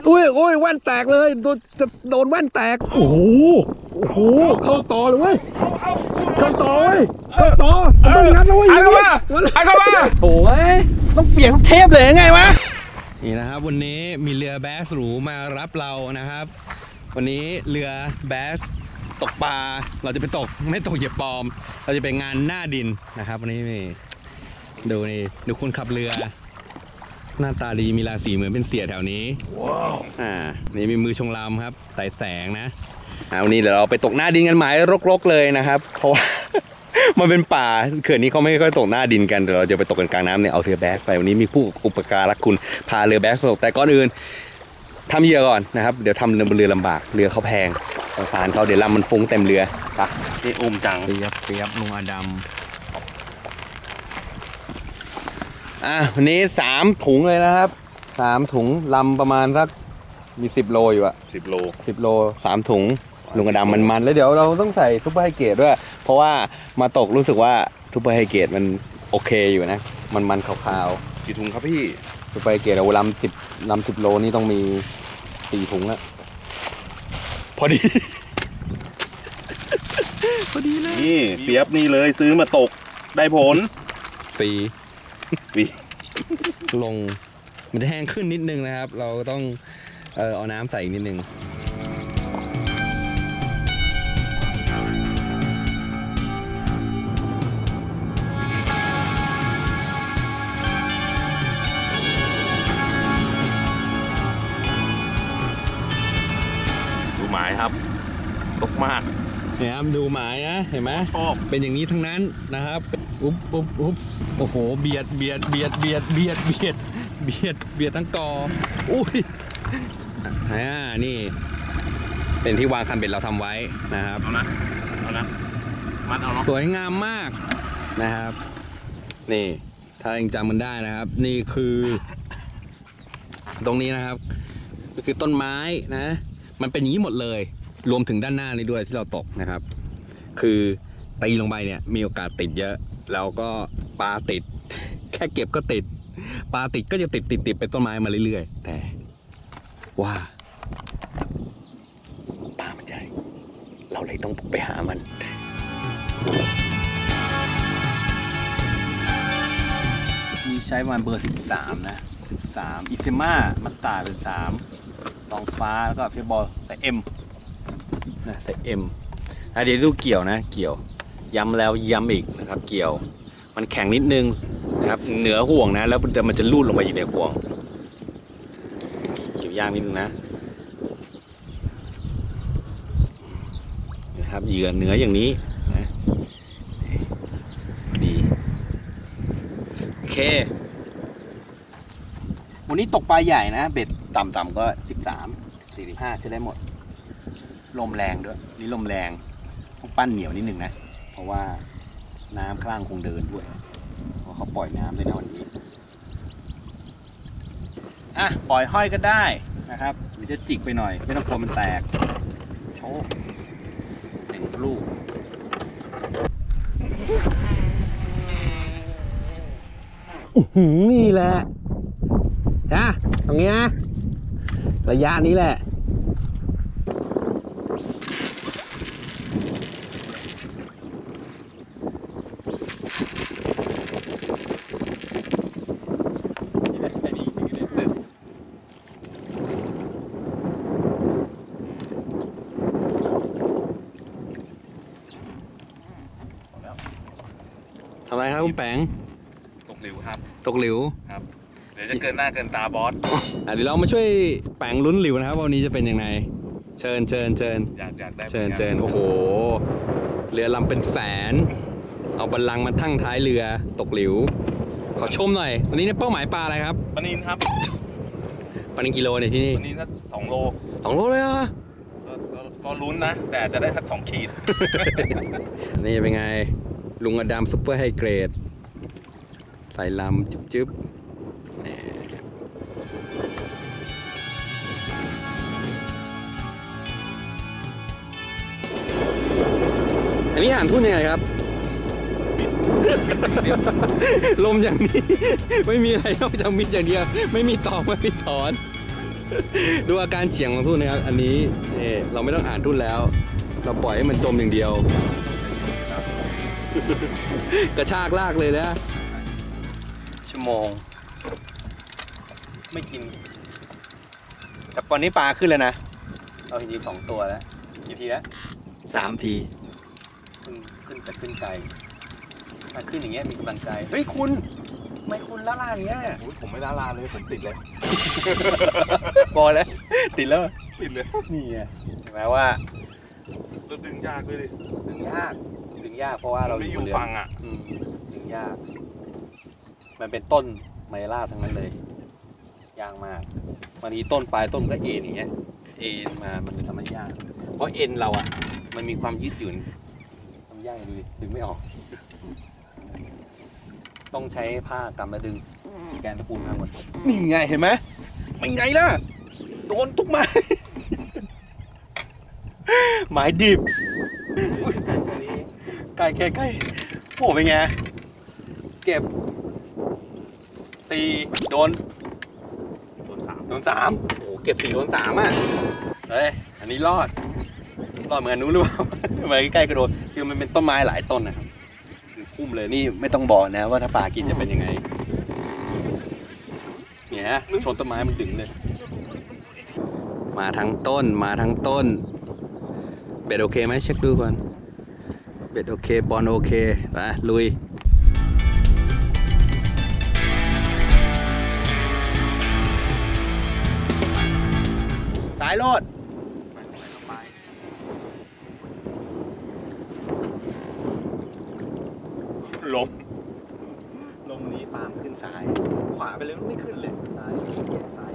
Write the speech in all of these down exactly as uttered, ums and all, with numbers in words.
อุ้ยโอ้ยแว่นแตกเลยโดนจะโดนแว่นแตกโอ้โหโอ้โหเข้าต่อเลยเว้ยเข้าต่อเว้ยเข้าต่อต้องงัดแล้วเว้ยไอ้เข้ามาไอ้เข้ามาโอ้ยต้องเปลี่ยนเทปเลยไงวะนี่นะครับวันนี้มีเรือแบสหรูมารับเรานะครับวันนี้เรือแบสตกปลาเราจะไปตกไม่ตกเหยียบปอมเราจะไปงานหน้าดินนะครับวันนี้นี่ดูนี่ดูคนขับเรือหน้าตาดีมีราศีเหมือนเป็นเสียแถวนี้ว้าวอ่านี่มีมือชงลำครับไต่แสงนะอ่าวันนี้เดี๋ยวเราไปตกหน้าดินกันหมายรกๆเลยนะครับเพราะว่า มันเป็นป่าเขื่อนนี้เขาไม่ค่อยตกหน้าดินกันเดี๋ยวเราจะไปตกกันกลางน้ำเนี่ยเอาเรือแบสไปวันนี้มีผู้อุปการะคุณพาเรือแบสมาตกแต่ก่อนอื่นทำเหยื่อก่อนนะครับเดี๋ยวทำเรือบนเรือลำบากเรือเขาแพงสงสารเขาเดี๋ยวลำมันฟุ้งเต็มเรือปะนี่อุ้มจังเปียบเปียบลุงอดัมอ่ะวันนี้สามถุงเลยนะครับสามถุงลำประมาณสักมีสิบโลอยู่อะสิบโลสิบโลสามถุงลุงอดัมมันมันแล้วเดี๋ยวเราต้องใส่ซุปเปอร์ไฮเกรดด้วยเพราะว่ามาตกรู้สึกว่าซุปเปอร์ไฮเกรดมันโอเคอยู่นะมันมันขาวๆกี่ถุงครับพี่ซุปเปอร์ไฮเกรดเอาลำสิบลำสิบโลนี่ต้องมีสี่ถุงอะพอดี พอดีเลยนี่เปียบนี่เลยซื้อมาตกได้ผลฟรีฟรีลงมันจะแห้งขึ้นนิดนึงนะครับเราต้องเออเอาน้ำใส่อีกนิดนึงดูหมายครับตกมากเนี่ยครับดูหมายนะเห็นไหมชอบเป็นอย่างนี้ทั้งนั้นนะครับอุ๊บอุ๊บอุ๊บโอ้โหเบียดเบียดเบียดเบียดเบียดเบียดเบียดเบียดทั้งกออุ้ยอ่านี่เป็นที่วางคันเบ็ดเราทำไว้นะครับเอานะเอานะมัดเอาเนาะสวยงามมากนะครับนี่ถ้ายังจำมันได้นะครับนี่คือตรงนี้นะครับก็คือต้นไม้นะมันเป็นอย่างนี้หมดเลยรวมถึงด้านหน้านี้ด้วยที่เราตกนะครับคือตีลงไปเนี่ยมีโอกาสติดเยอะแล้วก็ปลาติด แค่เก็บก็ติดปลาติดก็จะติดติดติดเป็นต้นไม้มาเรื่อยๆแต่ว่าปลามันใหญ่เราเลยต้องบุกไปหามันมีใช้ประมาณเบอร์สิบสามนะสิบสามอิเซม่ามัตตาเป็นสามสองฟ้าแล้วก็เฟบอลแต่เอ็มนะใส่เอ็มเดี๋ยวดูเกี่ยวนะเกี่ยวย้ำแล้วย้ำอีกนะครับเกี่ยวมันแข็งนิดนึงนะครับเหนือห่วงนะแล้วมันจะลูดลงไปอยู่ในห่วงเกี่ยวยากนิดนึงนะนะครับเหยื่อเนื้ออย่างนี้นะดีโอเควันนี้ตกปลาใหญ่นะเบ็ดต่ำๆก็สิบสามสี่สิบห้าจะได้หมดลมแรงด้วยนี่ลมแรงต้องปั้นเหนียวนิดนึงนะเพราะว่าน้ำข้างล่างคงเดินด้วยเพราะเขาปล่อยน้ำด้วยนะวันนี้อ่ะปล่อยห้อยก็ได้นะครับหรือจะจิกไปหน่อยไม่ต้องกลัวมันแตกโชว์หนึ่งลูกนี่แหละนะตรงนี้นะระยะนี้แหละทำไมครับคุณแปงตกหลิวครับตกหลิวครับเดี๋ยวจะเกินหน้าเกินตาบอสอ่ะเดี๋ยวเรามาช่วยแปงลุ้นหลิวนะครับวันนี้จะเป็นยังไงเชิญเชิญเชิญอยากอยากได้เชิญเชิญโอ้โหเรือลำเป็นแสนเอาบัลลังก์มาทั้งท้ายเรือตกหลิวขอชมหน่อยวันนี้เนี่ยเป้าหมายปลาอะไรครับปลานิลครับปลานิลกิโลเนี่ยที่นี่ปลานิลสักสองโลสองโลเลยเหรอก็ลุ้นนะแต่จะได้สักสองขีดนี่เป็นไงลุงอดัมซุปเปอร์ไฮเกรดใส่ลำจุ๊บจุ๊บอันนี้อ่านทุ่นยังไงครับลมอย่างนี้ไม่มีอะไรนอกจากมิดอย่างเดียวไม่มีตอกไม่มีถอนดูอาการเฉียงของทุ่นนะครับอันนี้เออเราไม่ต้องอ่านทุ่นแล้ว เราปล่อยให้มันจมอย่างเดียว กระชากลากเลยนะชั่วโมงไม่กินแต่ตอนนี้ปลาขึ้นแล้วนะเราเห็นทีสองตัวแล้วกี่ทีแล้วสามทีขึ้นขึ้นแต่ขึ้นไกลถ้าขึ้นอย่างเงี้ยมีกำลังใจเฮ้ยคุณไม่คุณละลาอย่างเงี้ยผมไม่ละลาเลยผมติดเลยพอแล้วติดแล้วติดเลยนี่ไงเห็นไหมว่าเราดึงยากเลยดิดึงยากดึงยากเพราะว่าเราไม่อยู่ฟังอ่ะดึงยากมันเป็นต้นไมล่าทั้งนั้นเลยยากมากบางทีต้นปลายต้นก็เอ็นอย่างเงี้ยเอ็นมามันทำให้ยากเพราะเอ็นเราอ่ะมันมีความยืดหยุ่นทำยากเลยดึงไม่ออกต้องใช้ผ้ากำมาดึงแกนตะปูมาหมดนี่ไงเห็นไหมไม่ไงล่ะโดนทุกไม้ไม้ดิบใกล้ใกล้ใกล้โอ้เป็นไงเก็บสี่โดนโดนสามโดนสามโอ้เก็บสี่โดนสามอ่ะเฮ้ยอันนี้รอดรอดเหมือนนู้นหรือเปล่าเหมือนใกล้ๆกระโดดคือมันเป็นต้นไม้หลายต้นนะครับคุ้มเลยนี่ไม่ต้องบอกนะว่าถ้าปลากินจะเป็นยังไงเนี่ยชนต้นไม้มันดึงเลยมาทั้งต้นมาทั้งต้นเบ็ดโอเคไหมเช็คดูก่อนเบ็ดโอเคบอลโอเคไปลุยสายโลดลมลมนี้ปามขึ้นซ้ายขวาไปเลยไม่ขึ้นเลยซ้ายแย่ซ้าย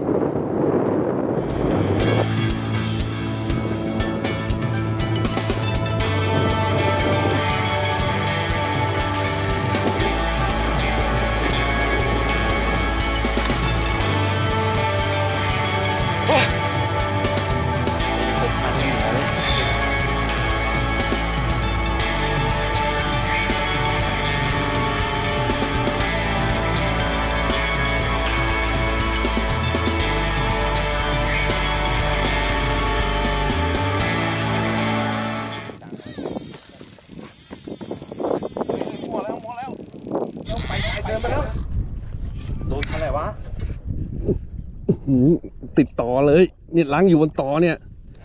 ติดต่อเลยเนี่ยล้างอยู่บนต่อเนี่ย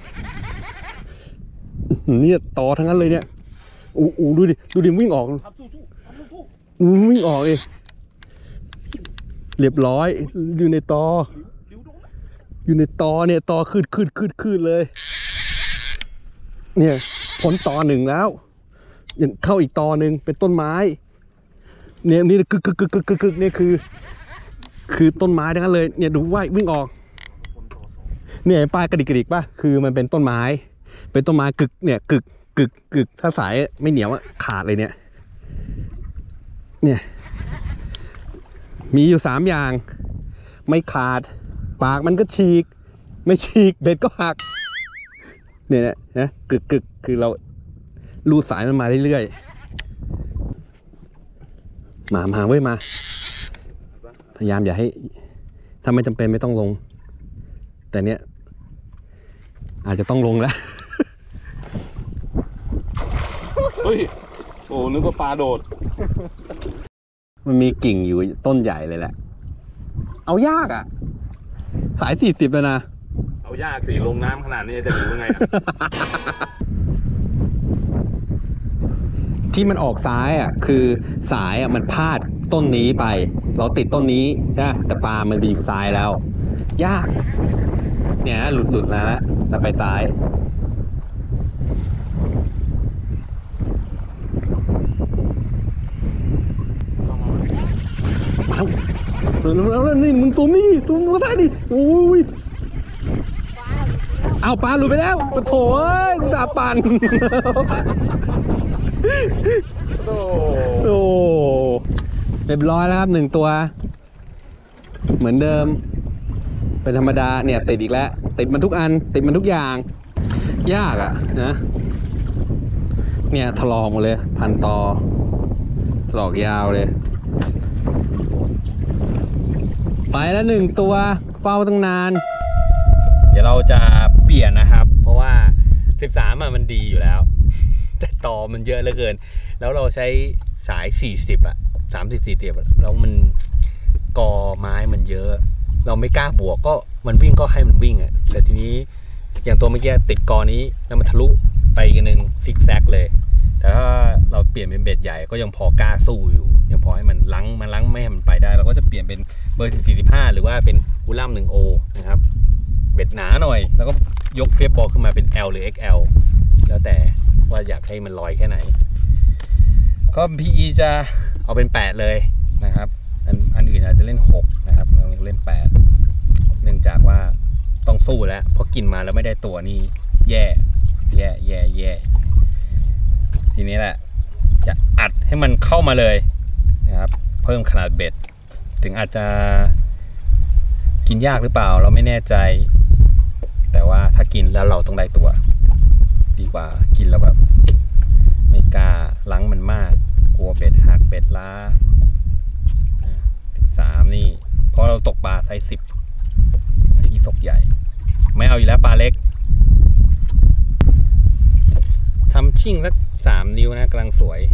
เนี่ยต่อทั้งนั้นเลยเนี่ยอู้อู้ดูดิดูดิวิ่งออกวิ่งออกเองเรียบร้อยอยู่ในต่ออยู่ในต่อเนี่ยต่อคืดคืดคืดคืดเลยเนี่ยพ้นต่อหนึ่งแล้วยังเข้าอีกต่อหนึ่งเป็นต้นไม้เนี่ยนี่กึกกึกกึกกึกกึกเนี่ยคือคือต้นไม้ทั้งนั้นเลยเนี่ยดูว่ายวิ่งออกเนี่ยปลายกระดิกกระดิกป่ะคือมันเป็นต้นไม้เป็นต้นไม้กึกเนี่ยกึกกึกกึกถ้าสายไม่เหนียวขาดเลยเนี่ยเนี่ยมีอยู่สามอย่างไม่ขาดปากมันก็ฉีกไม่ฉีกเบ็ดก็หักเนี่ยนะกึกกึกคือเราลูดสายมันมาเรื่อยๆมามาเว้ยมาพยายามอย่าให้ถ้าไม่จำเป็นไม่ต้องลงแต่เนี้ยอาจจะต้องลงแล้วเฮ้ยโอ้นึกว่าปลาโดดมันมีกิ่งอยู่ต้นใหญ่เลยแหละเอายากอ่ะสายสี่สิบแล้วนะเอายากสิลงน้ำขนาดนี้จะอยู่ยังไงอ่ะที่มันออกซ้ายอ่ะคือสายอ่ะมันพาดต้นนี้ไปเราติดต้นนี้นะแต่ปลามันไปอยู่ซ้ายแล้วยากเนี่ยหลุดหลุดแล้วแล้วไปซ้ายเอาแล้วแล้วนี่มึงซูมนี่ซูมมาได้ดิโอ้ยเอาปลาหลุดไปแล้วโถ่เอ้ยกูด่าปั่นโอ้เรียบร้อยแล้วครับหนึ่งตัวเหมือนเดิมเป็นธรรมดาเนี่ยติดอีกแล้วติดมันทุกอันติดมันทุกอย่างยากอ่ะนะเนี่ยถลอกหมดเลยพันตอถลอกยาวเลยไปแล้วหนึ่งตัวเฝ้าตั้งนานดี๋ยวเราจะเปลี่ยนนะครับ เพราะว่าสิบสามอ่ะมันดีอยู่แล้วแต่ตอมันเยอะเหลือเกินแล้วเราใช้สายสี่สิบอ่ะสามสิบสี่สิบแล้วมันกอไม้มันเยอะเราไม่กล้าบวกก็มันวิ่งก็ให้มันวิ่งอ่ะแต่ทีนี้อย่างตัวเมื่อกี้ติดกอนี้แล้วมันทะลุไปอีกนึงซิกแซกเลยแต่ถ้าเราเปลี่ยนเป็นเบ็ดใหญ่ก็ยังพอกล้าสู้อยู่ยังพอให้มันลังมันลังไม่ให้มันไปได้เราก็จะเปลี่ยนเป็นเบอร์สี่สิบห้าหรือว่าเป็นอูลัมหนึ่งโอนะครับเบ็ดหนาหน่อยแล้วก็ยกเฟซบอลขึ้นมาเป็น L หรือ เอ็กซ์ แอล แล้วแต่ว่าอยากให้มันลอยแค่ไหนก็ พี อี จะเอาเป็นแปดเลยนะครับอันอันอื่นอาจจะเล่นหกนะครับเราเล่นแปดเนื่องจากว่าต้องสู้แล้วเพราะกินมาแล้วไม่ได้ตัวนี่แย่แย่แย่แย่ทีนี้แหละจะอัดให้มันเข้ามาเลยนะครับเพิ่มขนาดเบ็ดถึงอาจจะกินยากหรือเปล่าเราไม่แน่ใจแต่ว่าถ้ากินแล้วเราต้องได้ตัวดีกว่ากินแล้วแบบไม่กล้าล้างมันมากกลัวเบ็ดหักเบ็ดล้าสามนี่เพราะเราตกปลาไซส์สิบอีสกใหญ่ไม่เอาอยู่แล้วปลาเล็กทำชิ่งสักสามนิ้วนะกำลังสวย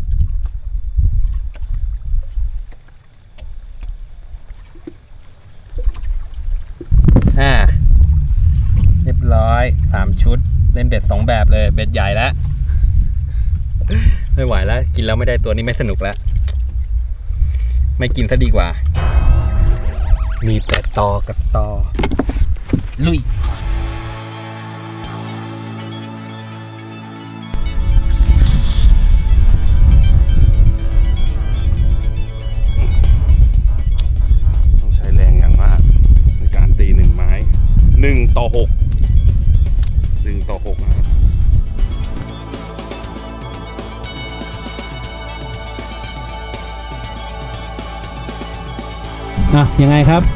อ่าเรียบร้อยสามชุดเล่นเบ็ดสองแบบเลยเบ็ดใหญ่แล้วไม่ไหวแล้วกินแล้วไม่ได้ตัวนี้ไม่สนุกแล้วไม่กินซะดีกว่ามีแต่ตอกับตอลุยต้องใช้แรงอย่างมากในการตีหนึ่งไม้หนึ่งต่อหกหนึ่งต่อหกนะครับอ่ะยังไงครับ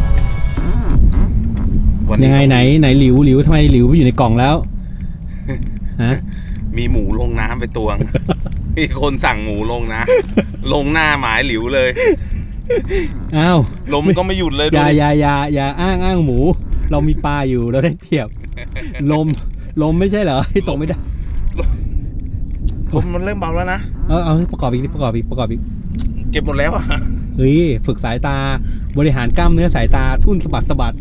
ยังไงไหนไหนหลิวหลิวทำไมหลิวไปอยู่ในกล่องแล้วฮะมีหมูลงน้ำไปตวง มีคนสั่งหมูลงนะลงหน้าหมายหลิวเลยอ้าวลมก็ไม่หยุดเลยอย่าอย่าอย่าอย่าอ้างอ้างหมูเรามีปลาอยู่เราได้เปรียบลมลมไม่ใช่เหรอที่ตกไม่ได้ลมมันเริ่มเบาแล้วนะเออเอาประกอบอีกประกอบอีกประกอบอีกเก็บหมดแล้วอ่ะเฮ้ยฝึกสายตาบริหารกล้ามเนื้อสายตาทุ่นสะบัดสะบัด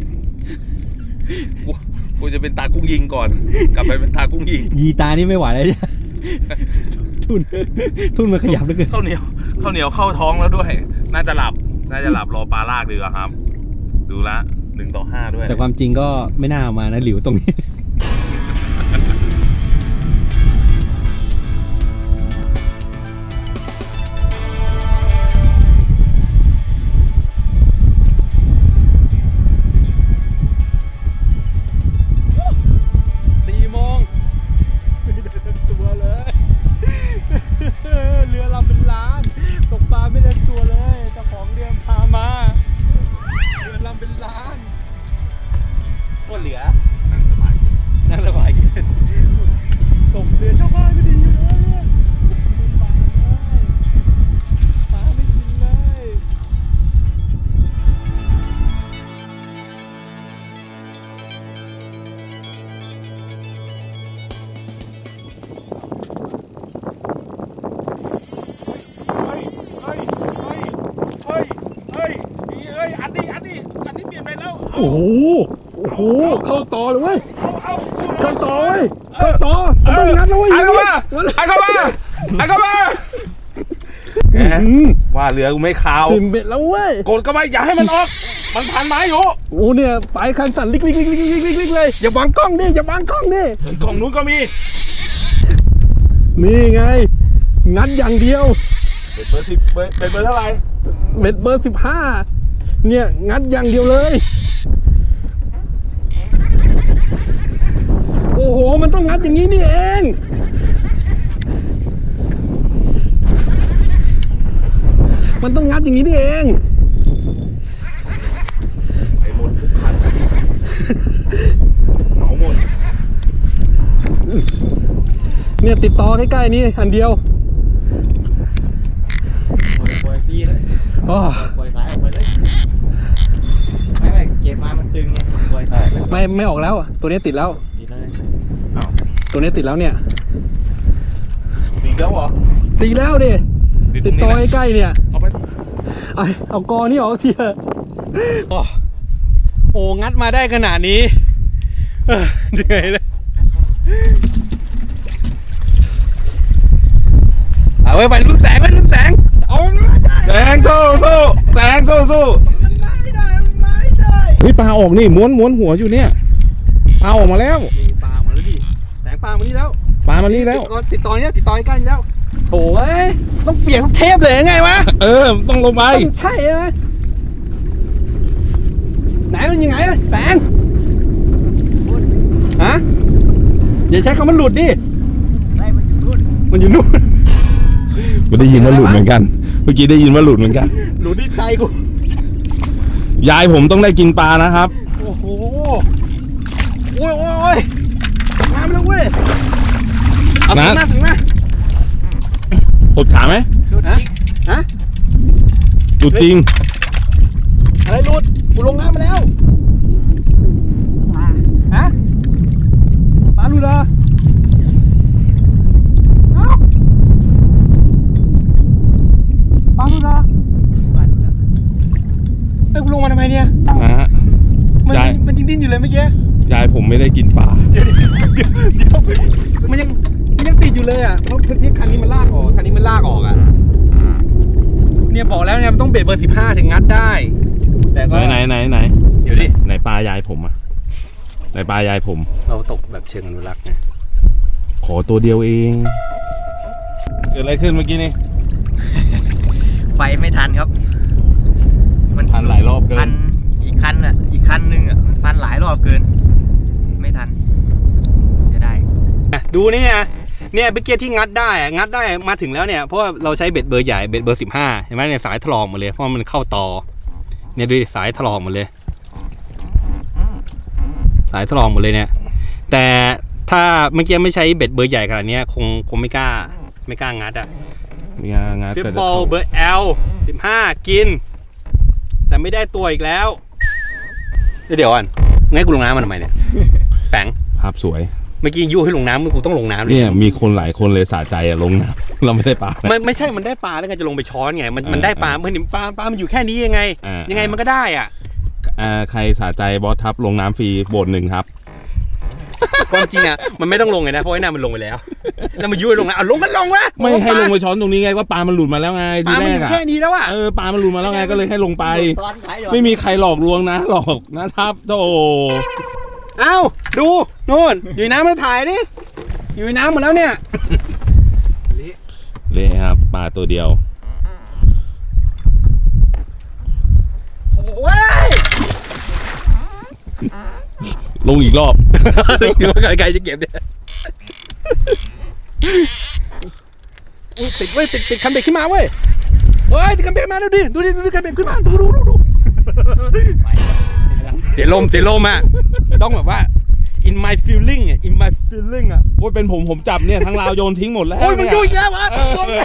กูจะเป็นตากุ้งยิงก่อนกลับไปเป็นตากุ้งยิงยีตานี่ไม่ไหวแล้วจ้ะทุ่นทุ่นมันขยับเหลือเกินข้าวเหนียวข้าวเหนียวเข้าท้องแล้วด้วยน่าจะหลับน่าจะหลับรอปลาลากดีกว่าครับดูละหนึ่งต่อห้าด้วยแต่ความจริงก็ไม่น่ามานะหลิวตรงนี้โอ้โหโอ้โหเข้าต่อเลยเว้ยเข้าต่อเว้ยเข้าต่อต้องงัดแล้วเว้ยไอ้เข้ามาไอ้เข้ามาไอ้เข้ามาว่าเรือกูไม่ขาวตื่นเบ็ดแล้วเว้ยกดเข้าไปอย่าให้มันออกมันพันไม้อยู่โอ้เนี่ยปลายคันสั่นลิกลิกลิกลิกลิกลิกเลยอย่าบังกล้องดิอย่าบังกล้องดิกล้องนู้นก็มีนี่ไงงัดอย่างเดียวเบ็ดเบอร์สิบเบ็ดเบอร์เท่าไหร่เบ็ดเบอร์สิบห้าเนี่ยงัดอย่างเดียวเลยโอ้โหมันต้องงัดอย่างนี้นี่เองมันต้องงัดอย่างนี้นี่เองไอ้หมดทุกคันเหมาหมดเนี่ยติดต่อใกล้ๆนี่คันเดียวปล่อยฟรีเลยปล่อยสายออกไปเลยไม่ไม่เก็บก็บมามันตึงไงไม่ไม่ออกแล้วตัวนี้ติดแล้วดีเลยตัวนี้ติดแล้วเนี่ยมีแล้วเหรอติดแล้วดิติดต่อใกล้ๆเนี่ยเอาไปเอาเอากอนี่ออกทีเถอะโอ้งัดมาได้ขนาดนี้เหนื่อยเลยเอาไว้ไปลุ้นแสงไว้ลุ้นแสงเอาได้แสงสู้สู้แสงสู้สู้มันไม่ได้มันไม่ได้เฮ้ยปลาออกนี่ม้วนม้วนหัวอยู่เนี่ยปลาออกมาแล้วมีปลามาแล้วดิแสงปลามานี่แล้วปลามานี่แล้วติดต่อเนี่ยติดต่อใกล้ๆแล้วโถ่เอ้ยต้องเปลี่ยนเทปเลยยังไงวะเออต้องลงไปต้องใช่ไหมไหนมันยังไงล่ะแสงฮะอย่าใช้คำว่าหลุดดิมันอยู่นู่นกูได้ยินว่าหลุดเหมือนกันเมื่อกี้ได้ยินว่าหลุดเหมือนกันหลุดที่ใจกูยายผมต้องได้กินปลานะครับโอ้โหโอ้ยโอ้ยโอ้ยมาแล้วเว้ยเอาถึงมาถึงมาปวดขาไหมฮะฮะหลุดจริงอะไรหลุดกูลงน้ำมาแล้วฮะปลาหลุดเหรอเอ้าปลาหลุดเหรอเฮ้ยกูลงมาทำไมเนี่ยนะฮะมันยายมันยังดิ้นอยู่เลยเมื่อกี้ยายผมไม่ได้กินปลาเดี๋ยวเดี๋ยวเดี๋ยวมันยังมันยังติดอยู่เลยอ่ะเพราะที่คันนี้มันลากออกคันนี้มันลากออกอ่ะเนี่ยบอกแล้วเนี่ยมันต้องเบรกเบอร์สิบห้าถึงงัดได้ แต่ก็ไหนไหนไหนไหนเดี๋ยวดิไหนปลายายผมอะไหนปลายายผมเราตกแบบเชิงอนุรักษ์ไงขอตัวเดียวเอง เกิดอะไรขึ้นเมื่อกี้นี่ไปไม่ทันครับ มันทันหลายรอบเกินพันอีกคันอ่ะอีกคันนึงอ่ะมันพันหลายรอบเกิน ไม่ทันเสียดายดูนี่นะเนี่ยเมื่อกี้ที่งัดได้อะงัดได้มาถึงแล้วเนี่ยเพราะว่าเราใช้เบ็ดเบอร์ใหญ่เบ็ดเบอร์สิบห้าเห็นไหมเนี่ยสายถลอกหมดเลยเพราะมันเข้าต่อเนี่ยดูดิสายถลอกหมดเลย สายถลอกหมดเลยเนี่ยแต่ถ้าเมื่อกี้ไม่ใช้เบ็ดเบอร์ใหญ่ขนาดนี้คงคงไม่กล้าไม่กล้างัดอ่ะมีงานงานฟิปเกิดบอลเบอร์ L สิบห้ากิน แต่ไม่ได้ตัวอีกแล้วเดี๋ยวก่อนงั้นกูลงน้ำมันทำไมเนี่ยแปงภาพสวยเมื่อกี้ยุให้ลงน้ำมึงกูต้องลงน้ำเลยเนี่ยมีคนหลายคนเลยสะใจอะลงน้ำเราไม่ได้ปลาไม่ไม่ใช่มันได้ปลาแล้วไงจะลงไปช้อนไงมันเออมันได้ปลาเออมันเห็นปลาปลามันอยู่แค่นี้ยังไงเออยังไงมันก็ได้อ่ะอ่าใครสะใจบอสทับลงน้ำฟรีโบนหนึ่งครับความจริงอ่ะมันไม่ต้องลงเลยนะเพราะไอ้น้ำมันลงไปแล้วแล้วมันยุให้ลงน้ำอ่ะลงก็ลงวะไม่ให้ลงไปช้อนตรงนี้ไงว่าปลามันหลุดมาแล้วไงปทีลาแรมันอก ยู่อะแค่นี้แล้วอ่ะเออปลามันหลุดมาแล้วไงก็เลยให้ลงไปตอนขายหยอดไม่มีใครหลอกลวงนะหลอกนะครับโธ่อ้าวดูนู่นอยู่ในน้ำมาถ่ายดิอยู่ในน้ำหมดแล้วเนี่ยเละครับปลาตัวเดียวโอ้ยลงอีกรอบดูว่าใครจะเก็บเนี่ยอุ๊ยติดเว้ยติดติดคันเบ็ดขึ้นมาเว้ยเฮ้ยติดคันเบ็ดมาดูดิดูดิดูดิคันเบ็ดขึ้นมาดูดูดูดูเสียลมเสียลมอ่ะต้องแบบว่า in my feeling อ่ะ in my feeling อ่ะโอ้ยเป็นผมผมจับเนี่ยทั้งราวโยนทิ้งหมดแล้วโอ้ยมันเนี่ยุ่ยแล้ววะเออ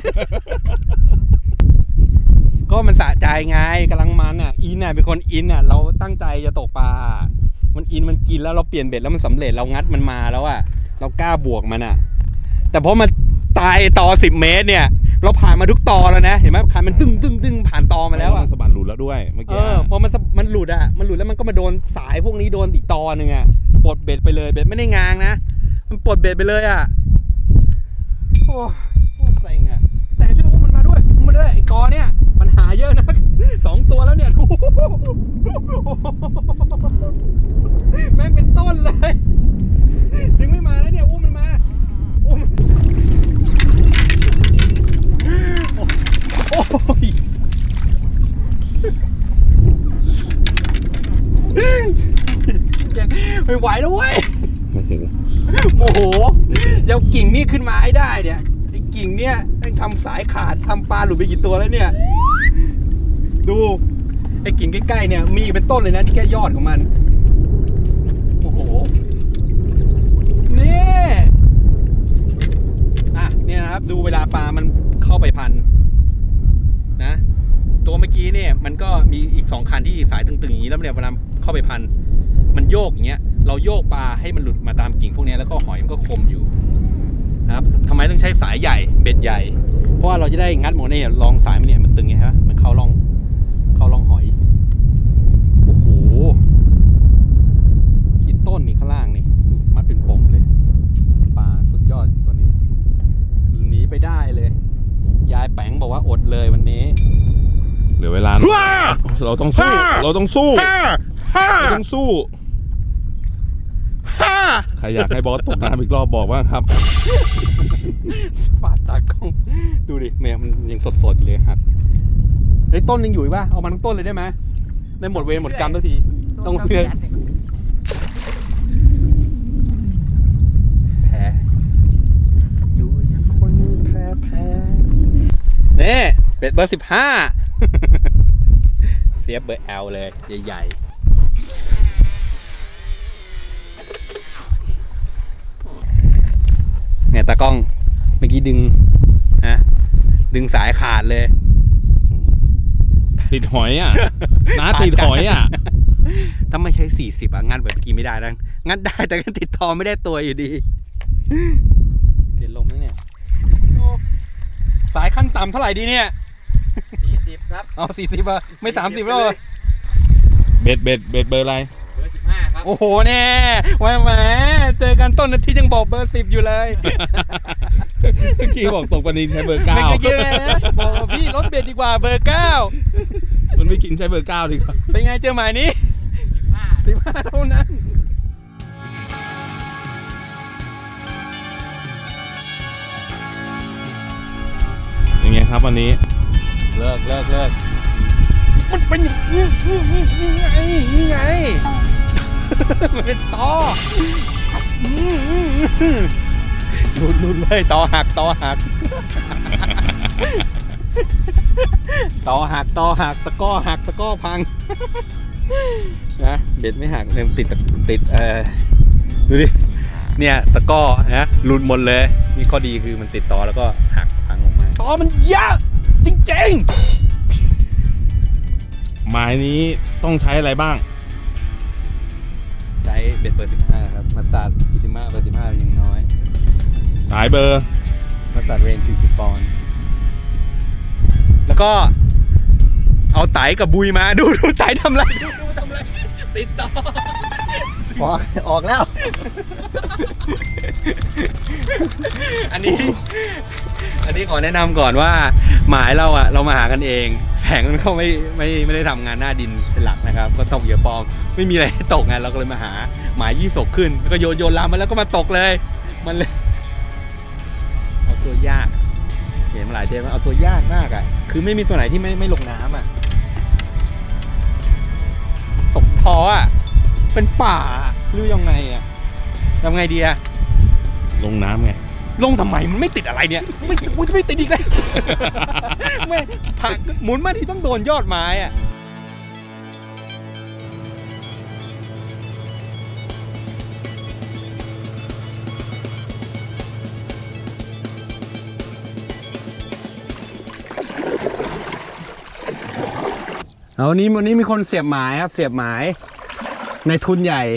ก็มันสะใจไงกำลังมันอ่ะอินอ่ะเป็นคนอินอ่ะเราตั้งใจจะตกปลามันอินมันกินแล้วเราเปลี่ยนเบ็ดแล้วมันสำเร็จเรางัดมันมาแล้วอ่ะเรากล้าบวกมันอ่ะแต่พอมันตายต่อสิบเมตรเนี่ยเราผ่านมาทุกตอแล้วนะเห็นไหมคันมันตึ้งตึ้งตึ้งผ่านตอมาแล้วอ่ะสะบัดหลุดแล้วด้วยเมื่อเอกี้อพอมันมันหลุดอ่ะมันหลุดแล้วมันก็มาโดนสายพวกนี้โดนอีกตอหนึ่งอ่ะปลดเบ็ดไปเลยเบ็ดไม่ได้งางนะมันปลดเบ็ดไปเลยอ่ะโอ้โหเซ็งอ่ะแต่ช่วยพวกมันมาด้วยพวกมันด้วยไอ้กอเนี่ยปัญหาเยอะนะสองตัวแล้วเนี่ยแม่งเป็นต้นเลยดึงไม่มาแล้วเนี่ยอุ้มมันมาอุ้มโอ้ยไม่ไหวแล้วเว้ยโอ้โหโอ้โหเดี๋ยวกิ่งนี่ขึ้นมาให้ได้เนี่ยไอ้กิ่งเนี่ยต้องทำสายขาดทำปลาหลุดไปกี่ตัวแล้วเนี่ยดูไอ้กิ่งใกล้ๆเนี่ยมีเป็นต้นเลยนะนี่แค่ยอดของมันโอ้โหนี่อ่ะเนี่ยนะครับดูเวลาปลามันเข้าไปพันนะตัวเมื่อกี้กี้เนี่ยมันก็มีอีกสองคันที่สายตึงๆอย่างนี้แล้วเนี่ยเวลาเข้าไปพันมันโยกอย่างเงี้ยเราโยกปลาให้มันหลุดมาตามกิ่งพวกนี้แล้วก็หอยมันก็คมอยู่นะครับทำไมต้องใช้สายใหญ่เบ็ดใหญ่เพราะว่าเราจะได้งัดหมดเนี่ยลองสายมันเนี่ยมันตึงไงฮะมันเข้าร่องเข้าร่องหอยโอ้โหกี่ต้นนี่ข้างล่างนี่มาเป็นปมเลยปลาสุดยอดตัวนี้หนีไปได้เลยยายแป๋งบอกว่าอดเลยวันนี้เหลือเวลาเราต้องสู้เราต้องสู้เราต้องสู้ใครอยากให้บอสตกน้ำอีกรอบบอกว่าครับฟาดตากล้องดูดิแม่มันยังสดๆเลยครับไอ้ต้นยังอยู่ป่ะเอามาทั้งต้นเลยได้ไหมได้หมดเวรหมดกรรมทุกทีต้องเพื่อนแพ้อยู่ยังคนแพ้แพ้นี่เป็ดเบอร์สิบห้าเสียบเบอร์แอลเลยใหญ่ๆเนี่ยตากล้องเมื่อกี้ดึงฮะดึงสายขาดเลยติดหอยอ่ะน้าติดหอยอ่ะถ้าไม่ใช้สี่สิบอ่ะงัดแบบเมื่อกี้ไม่ได้แล้วงัดได้แต่ก็ติดทอไม่ได้ตัวอยู่ดีเดี๋ยวลมแล้วเนี่ยสายขั้นต่ำเท่าไหร่ดีเนี่ยสี่สิบครับเอาสี่สิบอ่ะไม่สามสิบแล้วเบ็ดเบ็ดเบ็ดเบอร์อะไรเบอร์สิบห้าครับโอ้โหแน่แหมแหมเจอกันต้นนาทียังบอกเบอร์สิบอยู่เลยเมื่อกี้บอกตกปนินใช้เบอร์เก้าไม่เกี่ยวนะบอกพี่รถเบ็ดดีกว่าเบอร์เก้ามันไม่กินใช้เบอร์เก้าดีกว่าเป็นไงเจอหมายนี้สิบห้าเท่านั้นยังไงครับวันนี้เลิกเลิกเลิกมันเป็นอย่างนี้นี่ไงนี่ไงมันเป็นตอลุดลุดเลยตอหักตอหักตอหักตอหักตะก้อหักตะก้อพังนะเบ็ดไม่หักเนี่ยติดติดเออดูดิเนี่ยตะก้อนะหลุดหมดเลยมีข้อดีคือมันติดตอแล้วก็หักพังออกมาตอมันยากจริงๆหมายนี้ต้องใช้อะไรบ้างใช้เบ็ดเบอร์สิบห้าครับมาตัดอิติมาเบอร์สิบห้ายังน้อยสายเบอร์มาตัดเรนสี่สิบปอนด์แล้วก็เอาไตกับบุยมาดูดูไตทำอะไรดูดูทำอะไรติดต่อออกออกแล้วอันนี้อันนี้ขอแนะนำก่อนว่าหมายเราอะเรามาหากันเองแผงมันเขาไม่ไม่ไม่ได้ทำงานหน้าดินเป็นหลักนะครับก็ตกเหยื่อปลอมไม่มีอะไรให้ตกไงเราก็เลยมาหาหมายยี่สกขึ้นแล้วก็โยนโยนลามมาแล้วก็มาตกเลยมันเลยเอาตัวยากเห็นมาหลายเดือนว่าเอาตัวยากมากอะคือไม่มีตัวไหนที่ไม่ไม่ลงน้ำอะตกท้ออะเป็นป่าหรือยังไงอะทำไงดีอะลงน้ำไงลงทำไมมันไม่ติดอะไรเนี่ยไม่กูจะไม่ติดอีกเลยไม่ผักหมุนมาที่ต้องโดนยอดไม้อะเอาวันนี้วันนี้มีคนเสียบหมายครับเสียบหมายในทุนใหญ่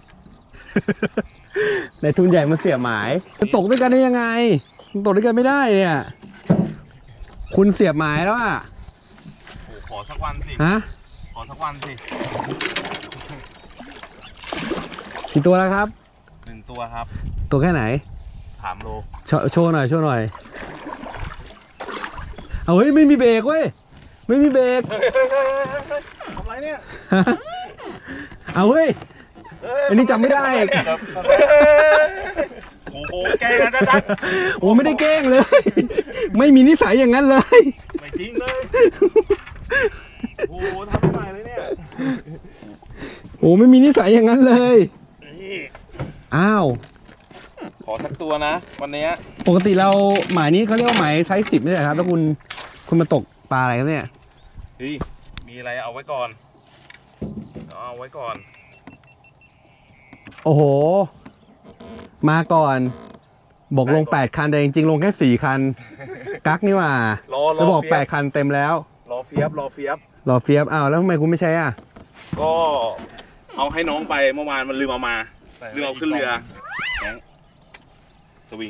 ในทุนใหญ่มาเสียบหมายมันตกด้วยกันได้ยังไงมันตกด้วยกันไม่ได้เนี่ยคุณเสียบหมายแล้วอ่ะขอสักวันสิฮะขอสักวันสิกี่ตัวแล้วครับหนึ่งตัวครับตัวแค่ไหนสามโลโชว์หน่อยโชว์หน่อยเอาเฮ้ยไม่มีเบรกเว้ยไม่มีเบรกทำไรเนี่ยเอาเฮ้ยอันนี้จำไม่ได้โอ้โหแกล้งนะจ๊ะโอ้ไม่ได้แกล้งเลยไม่มีนิสัยอย่างนั้นเลยไม่จริงเลยโอ้โหทำไม่ได้เลยเนี่ยโอ้ไม่มีนิสัยอย่างนั้นเลยอ้าวขอสักตัวนะวันนี้ปกติเราหมายนี้เขาเรียกว่าหมายไซส์สิบไม่ใช่ครับแล้วคุณคุณมาตกปลาอะไรครับเนี่ยเฮ้ยมีอะไรเอาไว้ก่อนเอาไว้ก่อนโอ้โหมาก่อนบอกลงแปดคันแต่จริงๆลงแค่สี่คันกั๊กนี่ว่าจะบอกแปดคันเต็มแล้วรออเฟียบรอเฟียบรอเฟียบอ้าวแล้วทำไมคุณไม่ใช้อ่ะก็เอาให้น้องไปเมื่อวานมันลืมเอามาลืมเอาขึ้นเรือแหงสวิง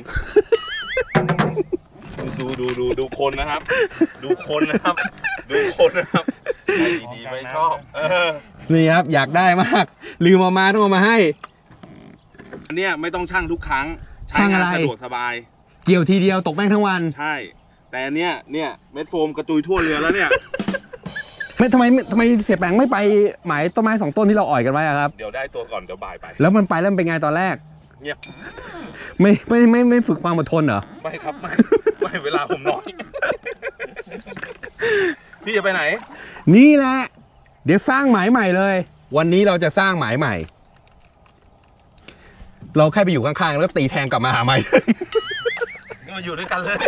ดูดูดูดูคนนะครับ ดูคนนะครับ ดูคนนะครับไม่ดีๆไม่ชอบเออนี่ครับอยากได้มากลืมเอามาต้องเอามาให้อันเนี้ยไม่ต้องชั่งทุกครั้งใช้ชั่งงาอะนไรสะดวกสบายเกี่ยวทีเดียวตกแม่งทั้งวันใช่ แต่อันเนี้ยเนี่ยเม็ดโฟมกระจุยทั่วเรือแล้วเนี่ยไม่ทำไมทำไมเสียแปงไม่ไปหมายต้นไม้สองต้นที่เราอ่อยกันไว้อะครับเดี๋ยวได้ตัวก่อนเดี๋ยวบ่ายไปแล้วมันไปแล้วมันเป็นไงตอนแรกเงียบไม่ไม่ไม่ไม่ฝึกความอดทนเหรอไม่ครับไม่ไม่เวลาผมน้อย พี่จะไปไหนนี่แหละ เดี๋ยวสร้างหมายใหม่เลย วันนี้เราจะสร้างหมายใหม่ เราแค่ไปอยู่ข้างๆแล้วตีแทงกลับมาหาใหม่มาอยู่ด้วยกันเลย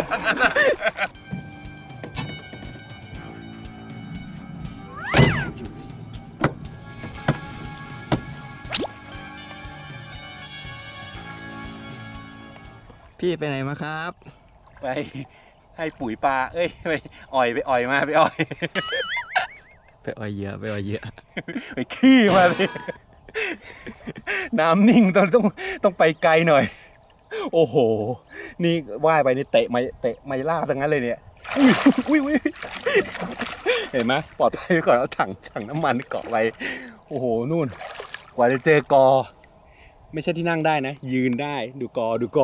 พี่ไปไหนมาครับไปให้ปุ๋ยปลาเอ้ยไปอ่อยไปอ่อยมาไปอ่อยไปอ่อยเยอะไปอ่อยเยอะไปขี้มาเลยน้ำนิ่งต้องต้องต้องไปไกลหน่อย โอ้โห นี่ว่ายไปนี่เตะไม่เตะไม่ล่าทั้งนั้นเลยเนี่ยอุ้ยอุ้ยเห็นไหมปลอดภัยก่อนเอาถังถังน้ำมันเกาะไว้โอ้โหนู่นกว่าจะเจอกอไม่ใช่ที่นั่งได้นะยืนได้ดูกอดูก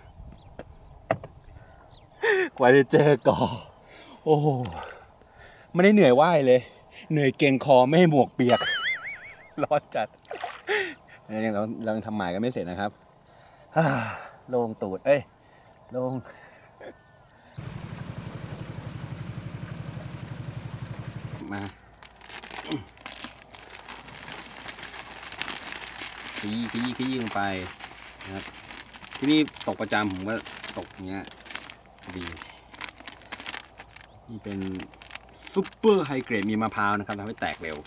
อกว่าจะเจอกอโอ้โหไม่ได้เหนื่อยว่ายเลยเหนื่อยเก่งคอไม่ให้หมวกเปียก ร้อนจัดยังเราเรายังทำหมายกันไม่เสร็จนะครับโล่งตูดเอ้ยโล่งมาขยี้ขยี้ขยี้ลงไปนะครับที่นี่ตกประจำผมก็ตกอย่างเงี้ยดีนี่เป็นซุปเปอร์ไฮเกรดมีมะพร้าวนะครับทำให้แตกเร็ว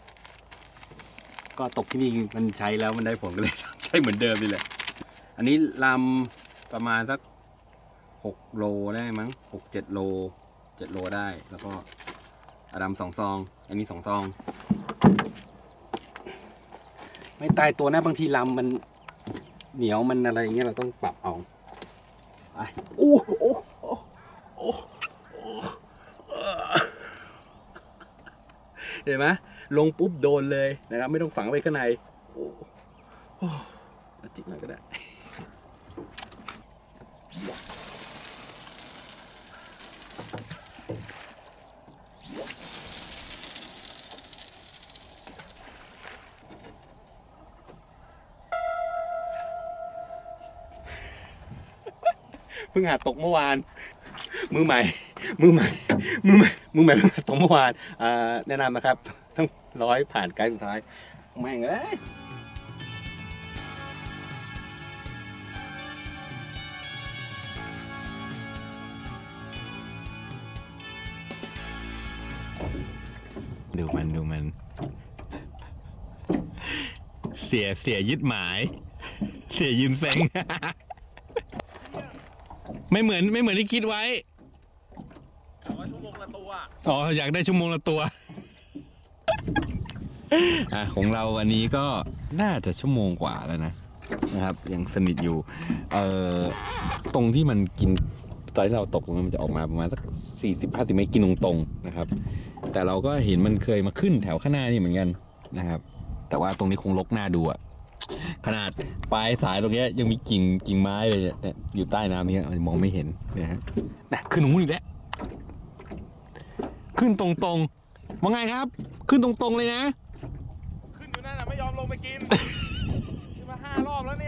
ก็ตกที่นี่มันใช้แล้วมันได้ผลก็เลย ใช้เหมือนเดิมนี่แหละอันนี้ลำประมาณสักหกโลได้มั้งหกเจ็ดโลเจ็ดโลได้แล้วก็อดำสองซองอันนี้สองซองไม่ตายตัวนะบางทีลำมันเหนียวมันอะไรอย่างเงี้ยเราต้องปรับเอาไปโอ้โอ้โอ้โอ้เห็นไหมลงปุ๊บโดนเลยนะครับไม่ต้องฝังไว้ข้างในโอ้โอ้จิบหน่อยก็ได้เพิ่งหาตกเมื่อวานมือใหม่มือใหม่มือใหม่มือใหม่เพิ่งหาตกเมื่อวานแนะนำนะครับต้องร้อยผ่านไกด์สุดท้ายแม่งเลยดูมันดูมันเสียเสียยึดหมายเสียยืนเซ็ง ไม่เหมือนไม่เหมือนที่คิดไว้ชั่วโมงละตัวอ๋ออยากได้ชั่วโมงละตัว อ่ะของเราอันนี้ก็น่าจะชั่วโมงกว่าแล้วนะนะครับยังสนิทอยู่เอ่อตรงที่มันกินตอนที่เราตกมันจะออกมาประมาณสักสี่สิบห้าสิบเมตรกินตรงๆนะครับแต่เราก็เห็นมันเคยมาขึ้นแถวข้างหน้านี่เหมือนกันนะครับแต่ว่าตรงนี้คงลกหน้าดูอะขนาดปลายสายตรงนี้ยังมีกิ่งกิ่งไม้เลยเนี่ยอยู่ใต้น้ำนี่มองไม่เห็นนะฮะนะขึ้นตรงนู้นอีกแล้วขึ้นตรงๆว่าไงครับขึ้นตรงๆเลยนะขึ้นอยู่นั่นน่ะไม่ยอมลงไปกิน ขึ้นมาห้ารอบแล้วเนี่ย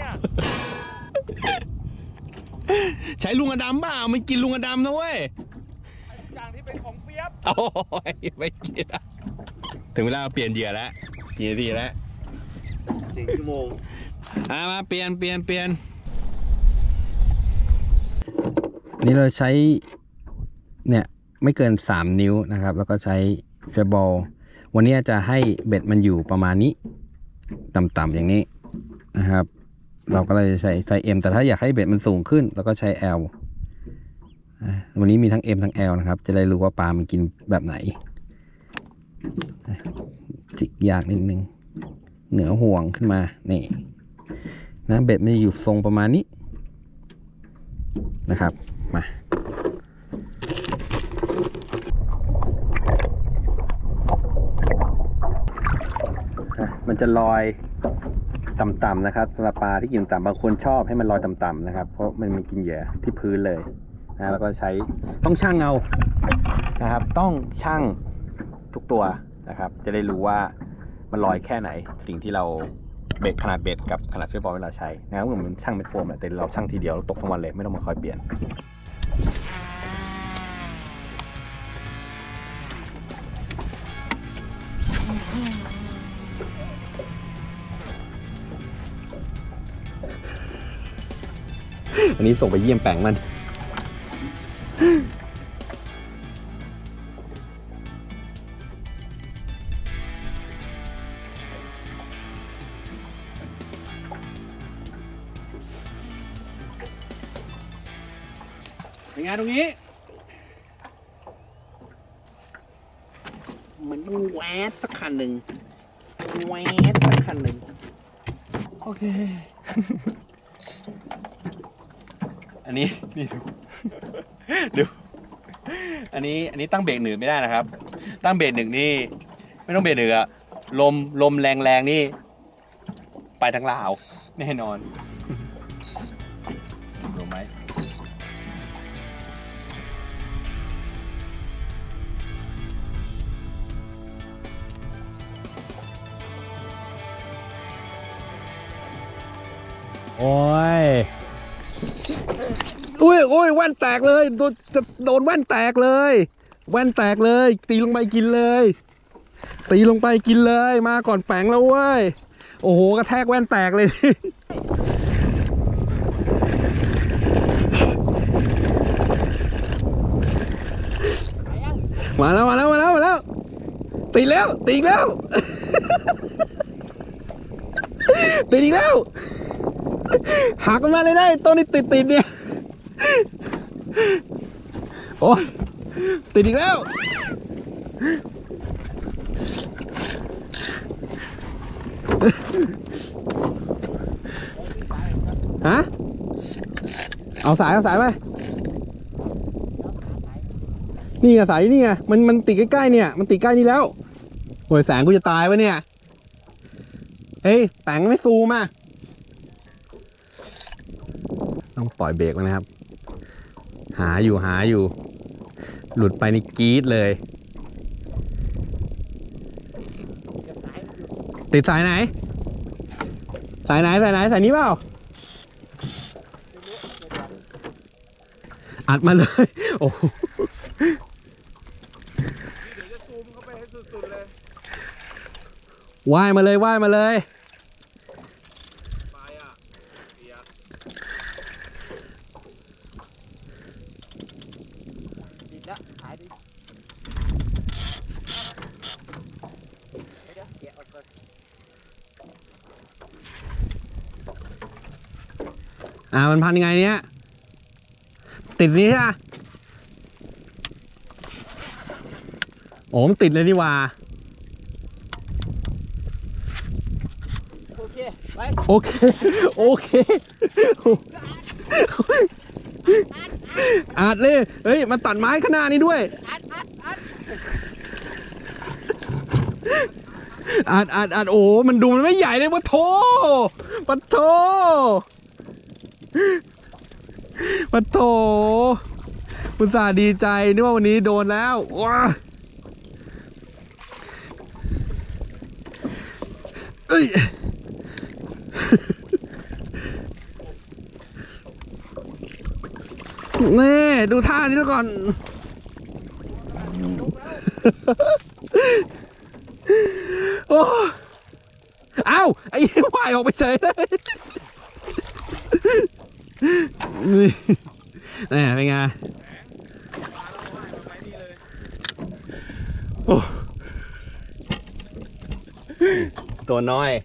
ใช้ลุงอดำเปล่าไม่กินลุงอดำนะเว้ยทุกอย่างที่เป็นของเฟียบโอ้ยไม่กินถึงเวลาเปลี่ยนเหยื่อแล้วกี่นาทีแล้วสี่ชั่วโมงอ่ะมาเปลี่ยนเปลี่ยนเปลี่ยนนี่เราใช้เนี่ยไม่เกินสามนิ้วนะครับแล้วก็ใช้เฟเบิลวันนี้จะให้เบ็ดมันอยู่ประมาณนี้ต่ำๆอย่างนี้นะครับเราก็เลยใส่ไซส์ M แต่ถ้าอยากให้เบ็ดมันสูงขึ้นเราก็ใช้ L วันนี้มีทั้ง M ทั้ง L นะครับจะได้รู้ว่าปลามันกินแบบไหนจิกยากนิดนึงเหนือห่วงขึ้นมานี่นะเบ็ดมันจะอยู่ทรงประมาณนี้นะครับมามันจะลอยต่ำๆนะครับสำหรับปลาที่กินต่ำบางคนชอบให้มันลอยต่ำๆนะครับเพราะมันมีกินเหยื่อที่พื้นเลยนะแล้วก็ใช้ต้องชั่งเอานะครับต้องชั่งทุกตัวนะครับจะได้รู้ว่ามันลอยแค่ไหนสิ่งที่เราเบ็ดขนาดเบ็ดกับขนาดเฟซบอลเวลาใช้นะครับเหมือนมันชั่งเป็นโฟมแต่เราชั่งทีเดียวตกทั้งวันเลยไม่ต้องมาคอยเปลี่ยนอันนี้ส่งไปเยี่ยมแปลงมันเป็นไงตรงนี้มันต้องแวดสักคันหนึ่งแวดสักคันหนึ่งโอเคอันนี้นี่ดูดูอันนี้อันนี้ตั้งเบรกหนืดไม่ได้นะครับตั้งเบรกหนึ่งนี่ไม่ต้องเบรกหนืดอะลมลมแรงแรงนี่ไปทั้งลาวแน่นอนดูไหมโอ้ยอุ้ยอุ้ยแว่นแตกเลยโดนจะโดนแว่นแตกเลยแว่นแตกเลยตีลงไปกินเลยตีลงไปกินเลยมาก่อนแปงแล้วเว้ยโอ้โหกระแทกแว่นแตกเลยมาแล้วมาแล้วมาแล้วมาแล้วตีแล้วตีแล้วตีอีกแล้วหักมันมาเลยได้ต้นนี้ติดติดเนี่ยโอ้ยติดอีกแล้วฮะเอาสายเอาสายไปนี่ไงสายนี่ไงมันมันติดใกล้ๆเนี่ยมันติดใกล้นี่แล้วโอ้ยแสงกูจะตายวะเนี่ยเฮ้ยแสงไม่ซูมอ่ะต้องปล่อยเบรกไว้นะครับหาอยู่หาอยู่หลุดไปนี่กรี๊ดเลยติดสายไหนสายไหนสายไหนสายนี้เปล่าอัดมาเลยโอ้ว่ายมาเลยว่ายมาเลยอ่ามันพันยังไงเนี้ยติดนี้ใช่ไหมโอ้มันติดเลยนี่ว่าโอเคไปโอเคโอเคอัดเลยเฮ้ยมันตัดไม้ข้างหน้านี้ด้วยอัดอัดอัดอัดอัดอัดโอ้มันดูมันไม่ใหญ่เลยปะโถปะโถปะโถอุตส่าห์ดีใจนึกว่าวันนี้โดนแล้วว้าเอ้ยนี่ดูท่านี้แล้วก่อนโอ้เอ้าไอ้ว่ายออกไปเฉยเลยนี่นี่เป็นไงโอ้ตัวน้อย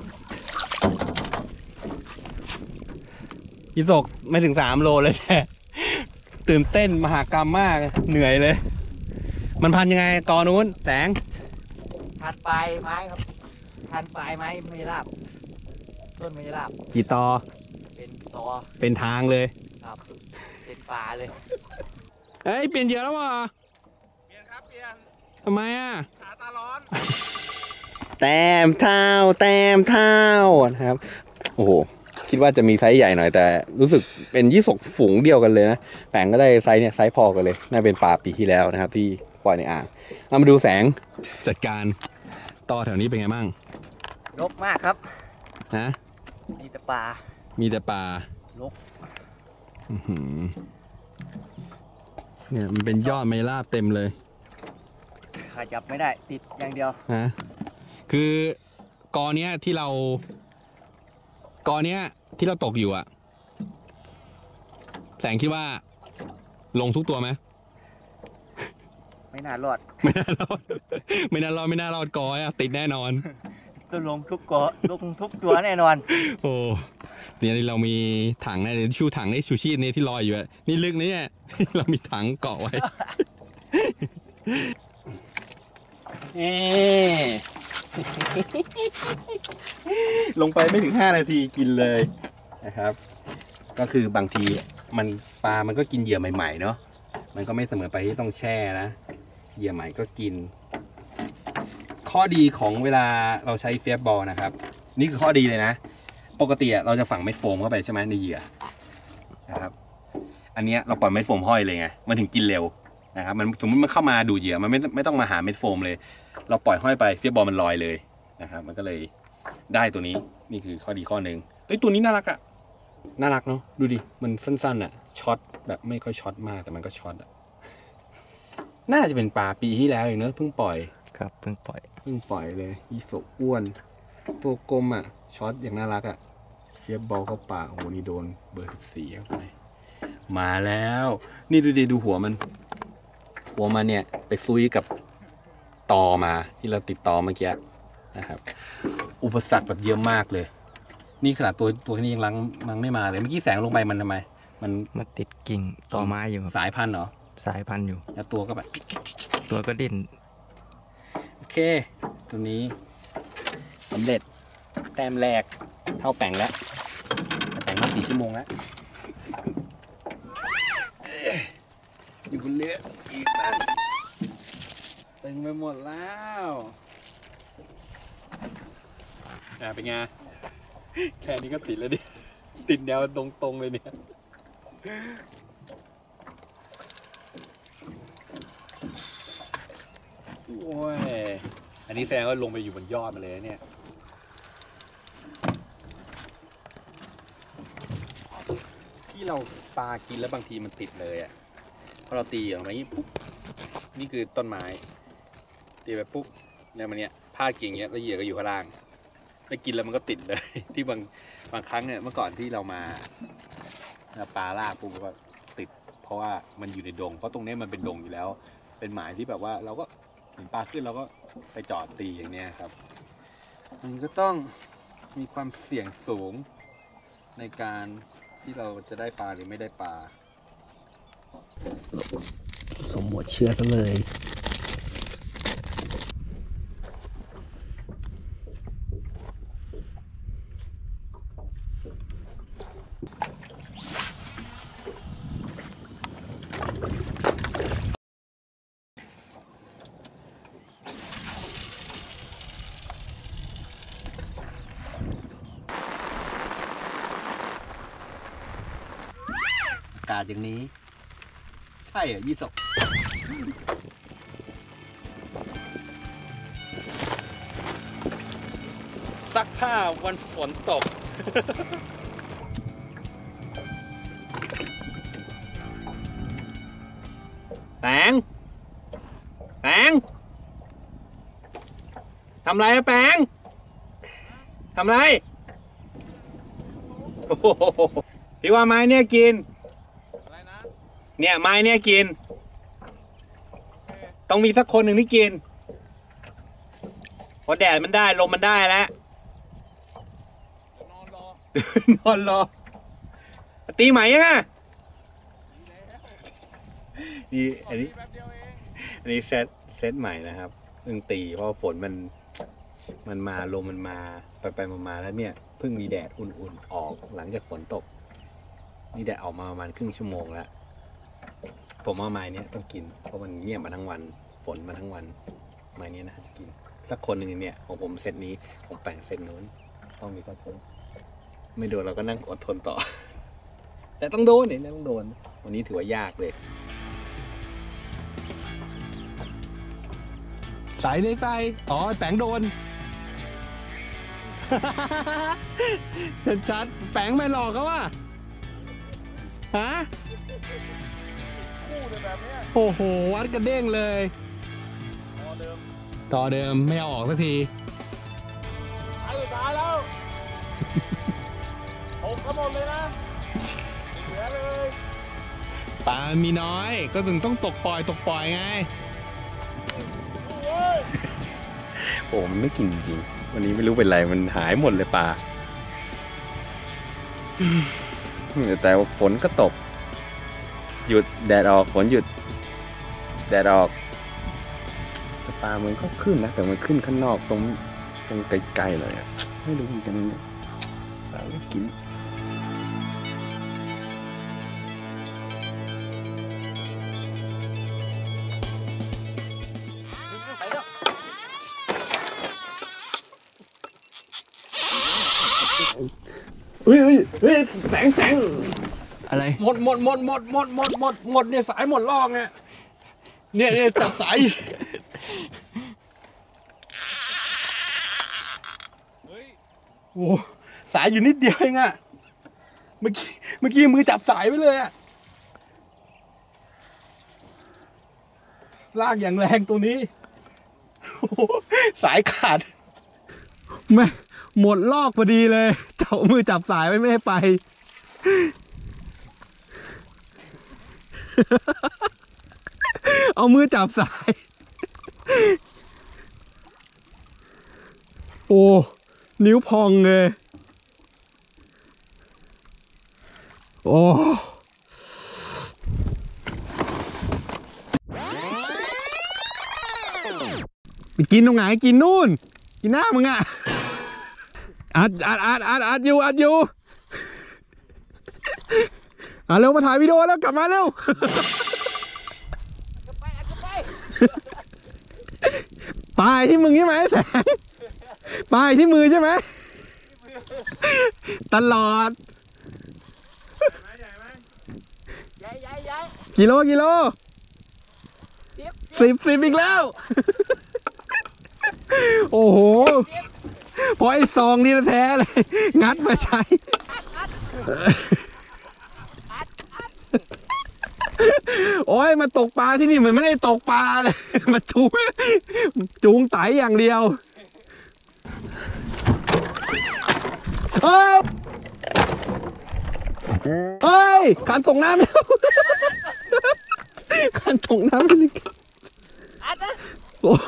ยี่สกไม่ถึงสามโลเลยแท้ตื่นเต้นมหากรรมมากเหนื่อยเลย มันพันยังไงกอนู้นแสงพันปลายไม้ครับพันปลายไม้ไม่ราบต้นไม่ราบกี่ตอเป็นตอเป็นทางเลยครับเป็นป่าเลยเอ้ยเปลี่ยนเหยื่อแล้ววะเปลี่ยนครับเปลี่ยนทำไมอ่ะขาตาร้อนแต้มเท้าแต้มเท้านะครับโอ้โหคิดว่าจะมีไซส์ใหญ่หน่อยแต่รู้สึกเป็นยี่สกฝูงเดียวกันเลยนะแปงก็ได้ไซส์เนี่ยไซส์พอกันเลยน่าเป็นปลาปีที่แล้วนะครับที่ปล่อยในอ่างเรามาดูแสงจัดการต่อแถวนี้เป็นไงบ้างรกมากครับนะมีแต่ป่ามีแต่ปลารกอื้อหือเนี่ยมันเป็นยอดไมลาบเต็มเลยขาจับไม่ได้ติดอย่างเดียวนะคือกอเนี้ยที่เรากอเนี้ยที่เราตกอยู่อะแสงคิดว่าลงทุกตัวไหมไม่น่ารอดไม่น่ารอด ไม่น่ารอดไม่น่ารอดกอยอะติดแน่นอนต้องลงทุกเกาะลงทุกตัวแน่นอนโอ้เนี่ยเรามีถังนะเดี๋ยวชูถังนี่ชูชีพนี่ที่ลอยอยู่อะนี่ลึกนะเนี่ย เรามีถังเกาะไว้เอ ลงไปไม่ถึงห้านาทีกินเลยนะครับ ก็คือบางทีมันปลามันก็กินเหยื่อใหม่ๆเนาะมันก็ไม่เสมอไปที่ต้องแช่นะเหยื่อใหม่ก็กิน ข้อดีของเวลาเราใช้เฟียบบอลนะครับนี่คือข้อดีเลยนะปกติเราจะฝังเม็ดโฟมเข้าไปใช่ไหมในเหยื่อนะครับอันนี้เราปล่อยเม็ดโฟมห้อยเลยไงมันถึงกินเร็วนะครับมันสมมติมันเข้ามาดูเหยื่อมันไม่ไม่ต้องมาหาเม็ดโฟมเลยเราปล่อยห้อยไปเฟียบบอลมันลอยเลยนะครับมันก็เลยได้ตัวนี้นี่คือข้อดีข้อหนึ่งเฮ้ยตัวนี้น่ารักอะน่ารักเนาะดูดิมันสั้นๆอะช็อตแบบไม่ค่อยช็อตมากแต่มันก็ช็อตอะน่าจะเป็นปลาปีที่แล้วเองเนอะเพิ่งปล่อยครับเพิ่งปล่อยเพิ่งปล่อยเลยอีโสอ้วนตัวกลมอ่ะช็อตอย่างน่ารักอ่ะเฟียบบอลเข้าปากโอ้โหนี่โดนเบอร์สิบสี่เข้าไปมาแล้วนี่ดูดิดูหัวมันหัวมันเนี่ยไปซุยกับตอมาที่เราติดตอเมื่อกี้นะครับอุปสรรคแบบเยอะมากเลยนี่ขนาดตัวตัวนี้ยังลังมันไม่มาเลยเมื่อกี้แสงลงไปมันทำไมมันมาติดกิ่งต่อไม้อยู่ครับสายพันธุ์เหรอสายพันธุ์อยู่แล้วตัวก็แบบตัวก็ดิ้นโอเคตัวนี้สำเร็จแต้มแรกเท่าแป่งแล้วแป่งมาสี่ชั่วโมงแล้วอยู่บนเรืออีกบ้างตึงไปหมดแล้วอ่ะเป็นไงแค่นี้ก็ติดแล้วดิติดแนวตรงๆเลยเนี่ยโอ้ยอันนี้แสดงว่าลงไปอยู่บนยอดมาเลยเนี่ย ที่เราปลากินแล้วบางทีมันติดเลยอ่ะพอเราตีอย่างไรปุ๊บนี่คือต้นไม้ตีไปปุ๊บแล้วมันเนี้ยพาดกิ่งเงี้ยแล้วเหยื่อก็อยู่ข้างล่างไปกินแล้วมันก็ติดเลย ที่บางบางครั้งเนี่ยเมื่อก่อนที่เรามาปลาลากปุ๊บก็ติดเพราะว่ามันอยู่ในดงเพราะตรงนี้มันเป็นดงอยู่แล้วเป็นหมายที่แบบว่าเราก็เห็นปลาขึ้นเราก็ไปจอดตีอย่างเนี้ยครับมันก็ต้องมีความเสี่ยงสูงในการที่เราจะได้ปลาหรือไม่ได้ปลาสมหมดเชื้อซะเลยอากาศอย่างนี้ใช่เหรอยี่สกซักผ้าวันฝนตก แตงแตงทำไรอะแปงทำไรโอ้โหพี่ว่าไม้เนี่ยกินเนี่ยไม้เนี่ยกินต้องมีสักคนหนึ่งที่กินเพราะแดดมันได้ลมมันได้แล้วนอนรอนอนรอตีใหม่ยังอ่ะนี่อันนี้อันนี้เซตเซตใหม่นะครับเพิ่งตีเพราะฝนมันมันมาลมมันมาไปไปมามาแล้วเนี่ยเพิ่งมีแดดอุ่นๆออกหลังจากฝนตกนี่แดดออกมาประมาณครึ่งชั่วโมงแล้วผมว่าไม้นี้ต้องกินเพราะมันเงียบมาทั้งวันฝนมาทั้งวันไม้นี้นะจะกินสักคนหนึ่งเนี่ยของผมเซตนี้ผมแบ่งเซตนู้นต้องมีสักคนไม่โดนเราก็นั่งอดทนต่อ แต่ต้องโดนเนี่ยต้องโดนวันนี้ถือว่ายากเลยสายในใจอ๋อแปงโดน ชัดๆแปงไม่หลอกเขาว่าฮะโอ้โหวัดกระเด้งเลยต่อเดิมไม่เอาออกสักทีไอ้สุดท้ายแล้วหกทั้งหมดเลยนะเหลือเลยปลามีน้อยก็ถึงต้องตกปล่อยตกปล่อยไงโอ้มันไม่กินจริงวันนี้ไม่รู้เป็นไรมันหายหมดเลยปลาแต่ฝนก็ตกหยุดแดดออกฝนหยุดแดดออกแต่ปลามันก็ขึ้นนะแต่มันขึ้นข้างนอกตรงตรงไกลๆเลยอะไม่รู้เหมือนกันปลาไม่กินเฮ้ยเฮ้ยเฮ้ยแสงแสงอะไรหมดหมดหมดหมดหมดหมดหมดหมดเนี่ยสายหมดลอกเนี่ยเนี่ยเนี่ยจับสายโอ้สายอยู่นิดเดียวเองอะเมื่อกี้เมื่อกี้มือจับสายไว้เลยอะลากอย่างแรงตัวนี้สายขาดไม่หมดลอกพอดีเลยเจ้ามือจับสายไว้ไม่ให้ไปเอามือจับสายโอ้นิ้วพองเลยโอ้ไปกินตรงไหนกินนู่นกินหน้ามึงอ่ะอัดอัดอัดอัดอัดอยู่อัดอยู่อ่ะเร็วมาถ่ายวิดีโอแล้วกลับมาเร็วปลายที่มึงใช่ไหมแสงปลายที่มือใช่ไหมตลอดกิโลกิโลสิบสิบอีกแล้วโอ้โหพอไอ้ซองนี่แท้เลยงัดมาใช้โอ้ยมาตกปลาที่นี่มันไม่ได้ตกปลาเลยมาจูงจูงไตอย่างเดียวเฮ้ยเฮ้ยขันตกน้ำแล้วขันตกน้ำนี่โอ้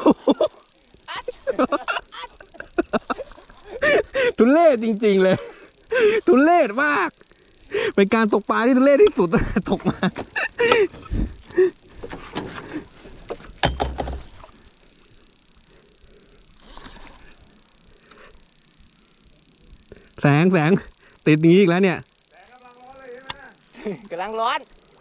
ทุเรศจริงๆเลยทุเรศมากเป็นการตกปลาที่ทุเรศที่สุดตกมาแสงแสงติดนี้อีกแล้วเนี่ยกำลังร้อน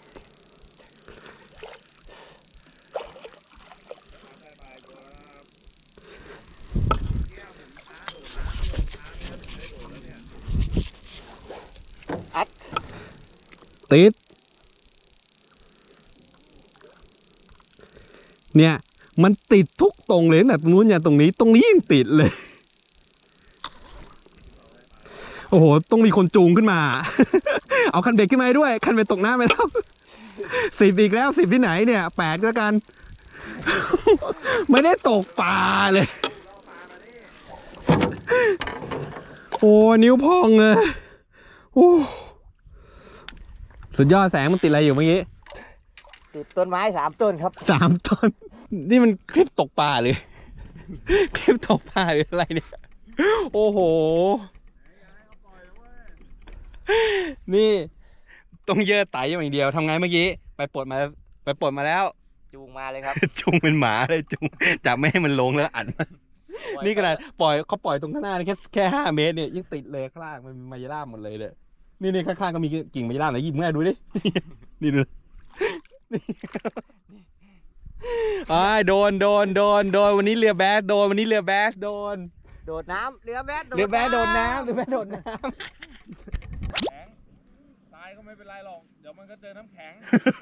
อัดติดเนี่ยมันติดทุกตรงเลยนะตรงนู้นอย่างตรงนี้ตรงนี้ยังติดเลยโอ้โหต้องมีคนจูงขึ้นมาเอาคันเบ็ดขึ้นมาด้วยคันเบ็ดตกน้ำไปแล้วสิบอีกแล้วสิบที่ไหนเนี่ยแปดก็กันไม่ได้ตกปลาเลยโอ้นิ้วพองเลยโอ้สุดยอดแสงมันติดอะไรอยู่เมื่อกี้ติดต้นไม้สามต้นครับสามต้นนี่มันคลิปตกปลาหรือคลิปตกปลาหรืออะไรเนี่ยโอ้โหนี่ต้องเยอะไตอย่างเดียวทำไงเมื่อกี้ไปปลดมาไปปลดมาแล้วจูงมาเลยครับจุงเป็นหมาเลยจุงจับไม่ให้มันลงแล้วอัดมันนี่ขนาดปล่อยเขาปล่อยตรงข้างหน้านี่แค่แค่ห้าเมตรเนี่ยยังติดเลยข้างล่างมันมีมายาล่ามหมดเลยเลยนี่นี่ข้างๆก็มีกิ่งมายาล่ามไหนหยิบมาดูดินี่ดูอ้ายโดนโดนโดนโดนวันนี้เรือแบสโดนวันนี้เรือแบสโดนโดดน้ำเรือแบดเรือแบสโดนน้ำเรือแบสโดนน้แข็งตายก็ไม่เป็นไรหรอกเดี๋ยวมันก็เจอน้ำแข็ง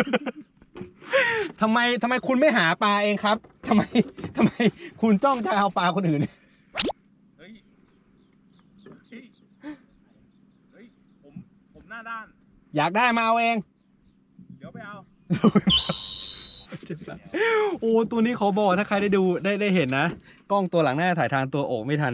ำทำไมทำไมคุณไม่หาปลาเองครับทำไมทำไมคุณจ้องจะเอาปลาคนอื่นเฮ้ย เฮ้ย เฮ้ย ผม ผมหน้าด้านอยากได้มาเอาเองเดี๋ยวไปเอาโอ้ตัวนี้ขอบอกถ้าใครได้ดูได้ได้เห็นนะกล้องตัวหลังหน้าถ่ายทางตัวอกไม่ทัน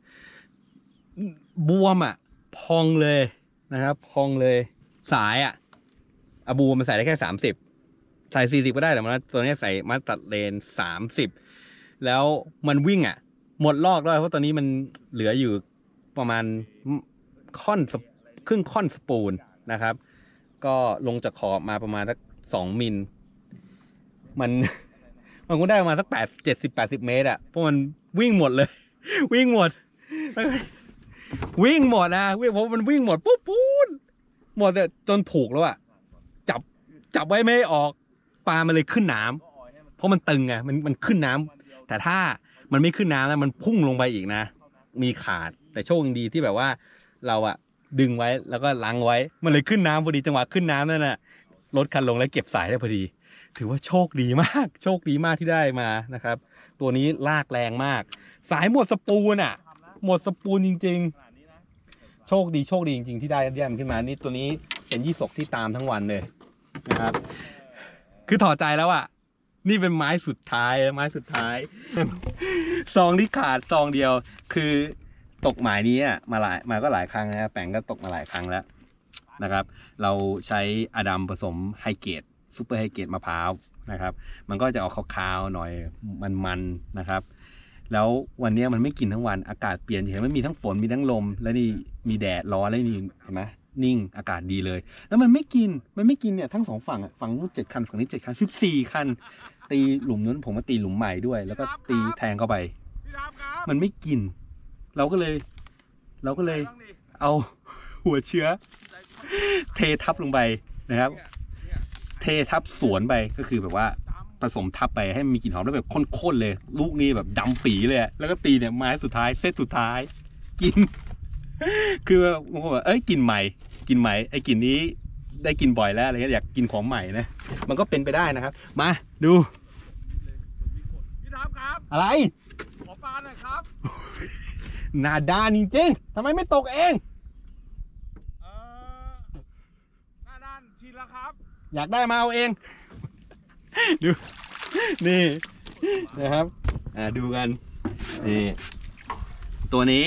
บวมอ่ะพองเลยนะครับพองเลยสายอ่ะอะบูมันใส่ได้แค่สามสิบใส่สี่สิบก็ได้แต่มันตัวนี้ใส่มาตัดเลนสามสิบแล้วมันวิ่งอ่ะหมดลอกด้วยเพราะตอนนี้มันเหลืออยู่ประมาณค่อนครึ่งค่อนสปูนนะครับก็ลงจากขอบมาประมาณสักสองมิลมันมันก็ได้ประมาณสักแปดเจ็ดสิบแปดสิบเมตรอ่ะเพราะมันวิ่งหมดเลย วิ่งหมดวิ่งหมดนะวิ่งเพราะมันวิ่งหมดปุ๊บปุ๊บหมดจนผูกแล้วอ่ะจับจับไว้ไม่ให้ออกปลามันเลยขึ้นน้ำเพราะมันตึงไงมันมันขึ้นน้ำแต่ถ้ามันไม่ขึ้นน้ำแล้วมันพุ่งลงไปอีกนะมีขาดแต่โชคดีที่แบบว่าเราอ่ะดึงไว้แล้วก็ล้างไว้มันเลยขึ้นน้ำพอดีจังหวะขึ้นน้ำนั่นน่ะรถคันลงแล้วเก็บสายได้พอดีถือว่าโชคดีมากโชคดีมากที่ได้มานะครับตัวนี้ลากแรงมากสายหมดสปูนอ่ะหมดสปูนจริงๆโชคดีโชคดีจริงๆที่ได้ได้มันขึ้นมานี่ตัวนี้เป็นยี่สกที่ตามทั้งวันเลยนะครับคือถอดใจแล้วอ่ะนี่เป็นไม้สุดท้ายไม้สุดท้ายซองที่ขาดซองเดียวคือตกหมายนี้อ่ะมาหลายมาก็หลายครั้งนะแป่งก็ตกมาหลายครั้งแล้วนะครับเราใช้อะดัมผสมไฮเกรดซุปเปอร์ไฮเกรดมะพร้าวนะครับมันก็จะออกขาวๆหน่อยมันๆนะครับแล้ววันนี้มันไม่กินทั้งวันอากาศเปลี่ยนเห็นมันมีทั้งฝนมีทั้งลมแล้วนี่มีแดดร้อนแล้วนี่เห็นไหมนิ่งอากาศดีเลยแล้วมันไม่กินมันไม่กินเนี่ยทั้งสองฝั่งอ่ะฝั่งนู้นเจ็ดคันฝั่งนี้เจ็ดคันสิบสี่คันตีหลุมนู้นผมมาตีหลุมใหม่ด้วยแล้วก็ตีแทงเข้าไปมันไม่กินเราก็เลยเราก็เลยเอาหัวเชื้อเททับลงไปนะครับเททับสวนไปก็คือแบบว่าผสมทับไปให้มันมีกลิ่นหอมแล้วแบบข้นๆเลยลูกนี้แบบดำปีเลยแล้วก็ตีเนี่ยไม้สุดท้ายเซตสุดท้ายกินคือบางคนบอกเอ้ยกินใหม่กินใหม่ไอ้กลิ่นนี้ได้กินบ่อยแล้วอะไรเงี้ยอยากกินของใหม่นะมันก็เป็นไปได้นะครับมาดูพี่ทับครับอะไรขอปลาหน่อยครับหน้าด้านจริงๆทำไมไม่ตกเองเออหน้าด้านชินแล้วครับอยากได้มาเอาเองดูนี่นะครับอ่าดูกันนี่ตัวนี้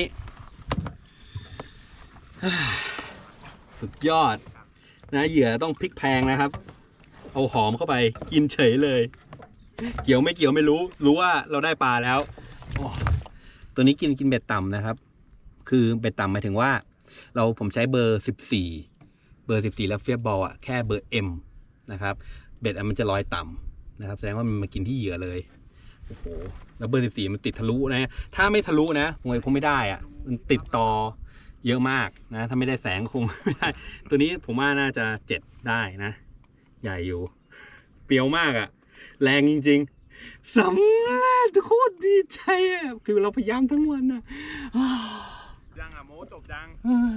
สุดยอดนะเหยื่อต้องพลิกแพงนะครับเอาหอมเข้าไปกินเฉยเลยเกี่ยวไม่เกี่ยวไม่รู้รู้ว่าเราได้ปลาแล้วตัวนี้กินกินเบ็ดต่ำนะครับคือเบ็ดต่ำหมายถึงว่าเราผมใช้เบอร์สิบสี่เบอร์สิบสี่แล้วเฟียบบอลอ่ะแค่เบอร์ M นะครับเบ็ดมันจะลอยต่ำนะครับแสดงว่ามันมากินที่เหยื่อเลยโอ้โหแล้วเบอร์สิบสี่มันติดทะลุนะถ้าไม่ทะลุนะคงคงไม่ได้อ่ะมันติดต่อเยอะมากนะถ้าไม่ได้แสงคงไม่ได้ตัวนี้ผมว่าน่าจะเจ็ดได้นะใหญ่อยู่เปรี้ยวมากอ่ะแรงจริงๆสำเร็จโคตรดีใจอ่ะคือเราพยายามทั้งวันนะยังอ่ะโมจบยัง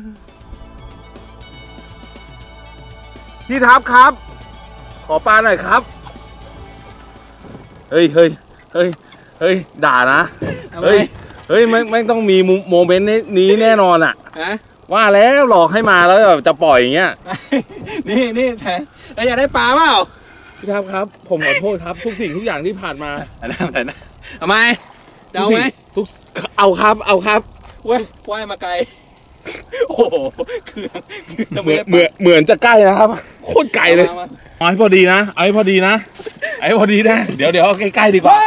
พี่ทับครับขอปลาหน่อยครับเฮ้ยเฮ้ยเฮ้ยเฮ้ยด่านะเฮ้ยเฮ้ยไม่ไม่ต้องมีโมเมนต์นี้แน่นอนอ่ะว่าแล้วหลอกให้มาแล้วแบบจะปล่อยอย่างเงี้ยนี่นี่แทนแล้วอยากได้ปลาเปล่าพี่ทับครับผมขอโทษครับทุกสิ่งทุกอย่างที่ผ่านมาอะไรอะไรนะทำไมจะเอาไหมทุกเอาครับเอาครับว่ายว่ายมาไกลโอ้โหคือเหมือนเหมือนเหมือนจะใกล้นะครับโคตรไกลเลยเอาให้พอดีนะเอาให้พอดีนะเอาให้พอดีนะเดี๋ยวเดี๋ยวใกล้ๆดีกว่า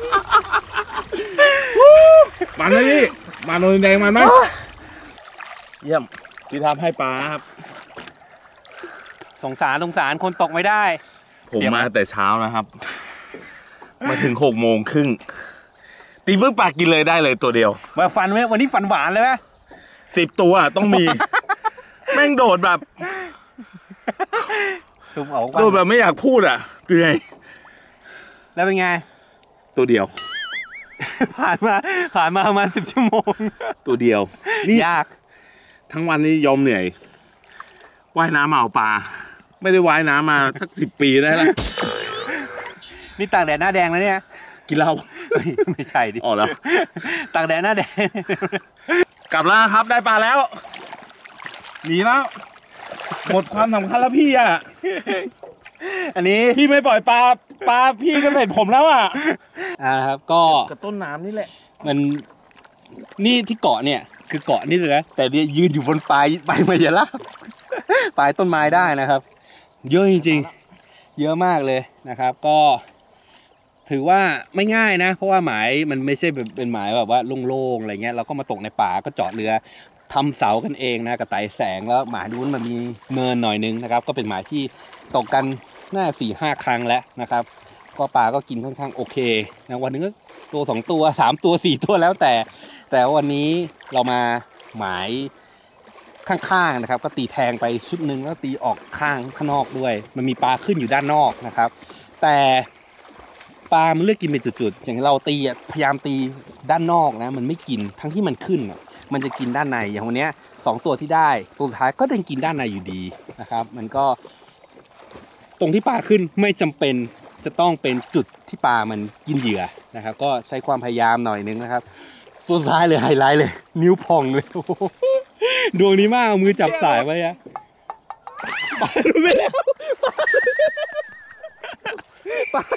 มันไหมพี่มันโดนแดงมันไหมเยี่ยมที่ทำให้ปลาครับสงสารสงสารคนตกไม่ได้ผมมาแต่เช้านะครับ มาถึงหกโมงครึ่งตีเพิ่งปลากินเลยได้เลยตัวเดียวมาฟันไหมวันนี้ฟันหวานเลยไหมสิบตัวต้องมี แม่งโดดแบบซุ่มออกโดดแบบไม่อยากพูดอ่ะเหนื่อยแล้วเป็นไงตัวเดียวผ่านมาผ่านมาประมาณสิบชั่วโมงตัวเดียวนี่ยากทั้งวันนี้ยอมเหนื่อยว่ายน้ำเอาปลาไม่ได้ว่ายน้ำมาสักสิบปีได้แล้วนี่ตากแดดหน้าแดงแล้วเนี่ยกินเหล้าไม่ใช่ดิอ๋อแล้วตากแดดหน้าแดงกลับแล้วครับได้ปลาแล้วหนีแล้วหมดความสำคัญแล้วพี่อ่ะอันนี้พี่ไม่ปล่อยปลาปลาพี่ก็เสร็จผมแล้วอ่ะอ่าครับก็กับต้นน้ำนี่แหละมันนี่ที่เกาะเนี่ยคือเกาะนี่เลยนะแต่เนี่ยยืนอยู่บนปลายปลายมายาลาปลายต้นไม้ได้นะครับ เยอะจริงๆเยอะมากเลยนะครับ ก็ถือว่าไม่ง่ายนะ เพราะว่าหมายมันไม่ใช่เป็นหมายแบบว่าโล่งๆอะไรเงี้ยเราก็มาตกในป่าก็เจาะเรือทำเสากันเองนะกระต่ายแสงแล้วหมายนู้นมันมีเนินหน่อยนึงนะครับ ก็เป็นหมายที่ตกกันน่าสี่ห้าครั้งแล้วนะครับ ก็ปลาก็กินค่อนข้างโอเคนะวันนึงก็ตัวสองตัวสามตัวสี่ตัวแล้วแต่ แต่วันนี้เรามาหมายข้างๆนะครับก็ตีแทงไปชุดหนึ่งแล้วตีออกข้างข้างนอกด้วยมันมีปลาขึ้นอยู่ด้านนอกนะครับ แต่ปลามันเลือกกินเป็นจุดๆอย่างเราตีพยายามตีด้านนอกนะมันไม่กินทั้งที่มันขึ้นมันจะกินด้านในอย่างวันนี้สองตัวที่ได้ตัวสุดท้ายก็ยังกินด้านในอยู่ดีนะครับมันก็ตรงที่ปลาขึ้นไม่จำเป็นจะต้องเป็นจุดที่ปลามันกินเหยื่อนะครับก็ใช้ความพยายามหน่อยนึงนะครับตัวซ้ายเลยไฮไลท์เลยนิ้วพองเลยดวงนี้มากเอามือจับสายไว้อะปลาลุยไปแล้วปลา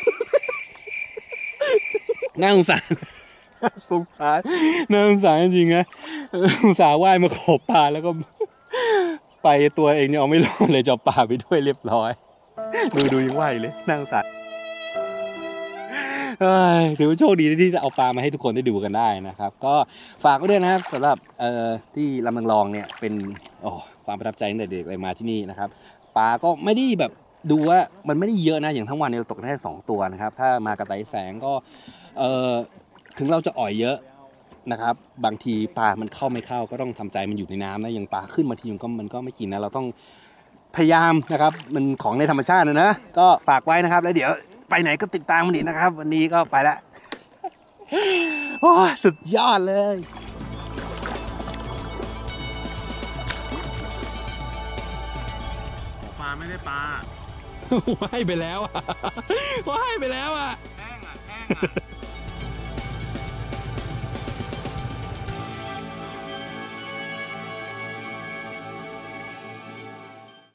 น่าสงสารสงสารน่าสงสารจริงๆนะสงสารว่ายมาขบปลาแล้วก็ไปตัวเองเนี่ยเอาไม่รอดเลยจับปลาไปด้วยเรียบร้อยดูดูยังว่ายเลยน่าสงสารถือว่าโชคดีที่จะเอาปลามาให้ทุกคนได้ดูกันได้นะครับก็ฝากไว้ด้วยนะครับสำหรับเอ่อที่ลำนางรองเนี่ยเป็นโอ้ความประทับใจตั้งแต่เด็กเลยมาที่นี่นะครับปลาก็ไม่ได้แบบดูว่ามันไม่ได้เยอะนะอย่างทั้งวันเนี่ยเราตกแค่สองตัวนะครับถ้ามากระต่ายแสงก็เอ่อถึงเราจะอ่อยเยอะนะครับบางทีปลามันเข้าไม่เข้าก็ต้องทำใจมันอยู่ในน้ำนะอย่างปลาขึ้นมาทีมันก็มันก็ไม่กินนะเราต้องพยายามนะครับมันของในธรรมชาตินะนะก็ฝากไว้นะครับแล้วเดี๋ยวไปไหนก็ติดตามมันอีกนะครับวันนี้ก็ไปละโอ้สุดยอดเลยปลาไม่ได้ปลาว่ายไปแล้วอ่ะว่ายไปแล้วอ่ะแช่งอ่ะแช่งอ่ะ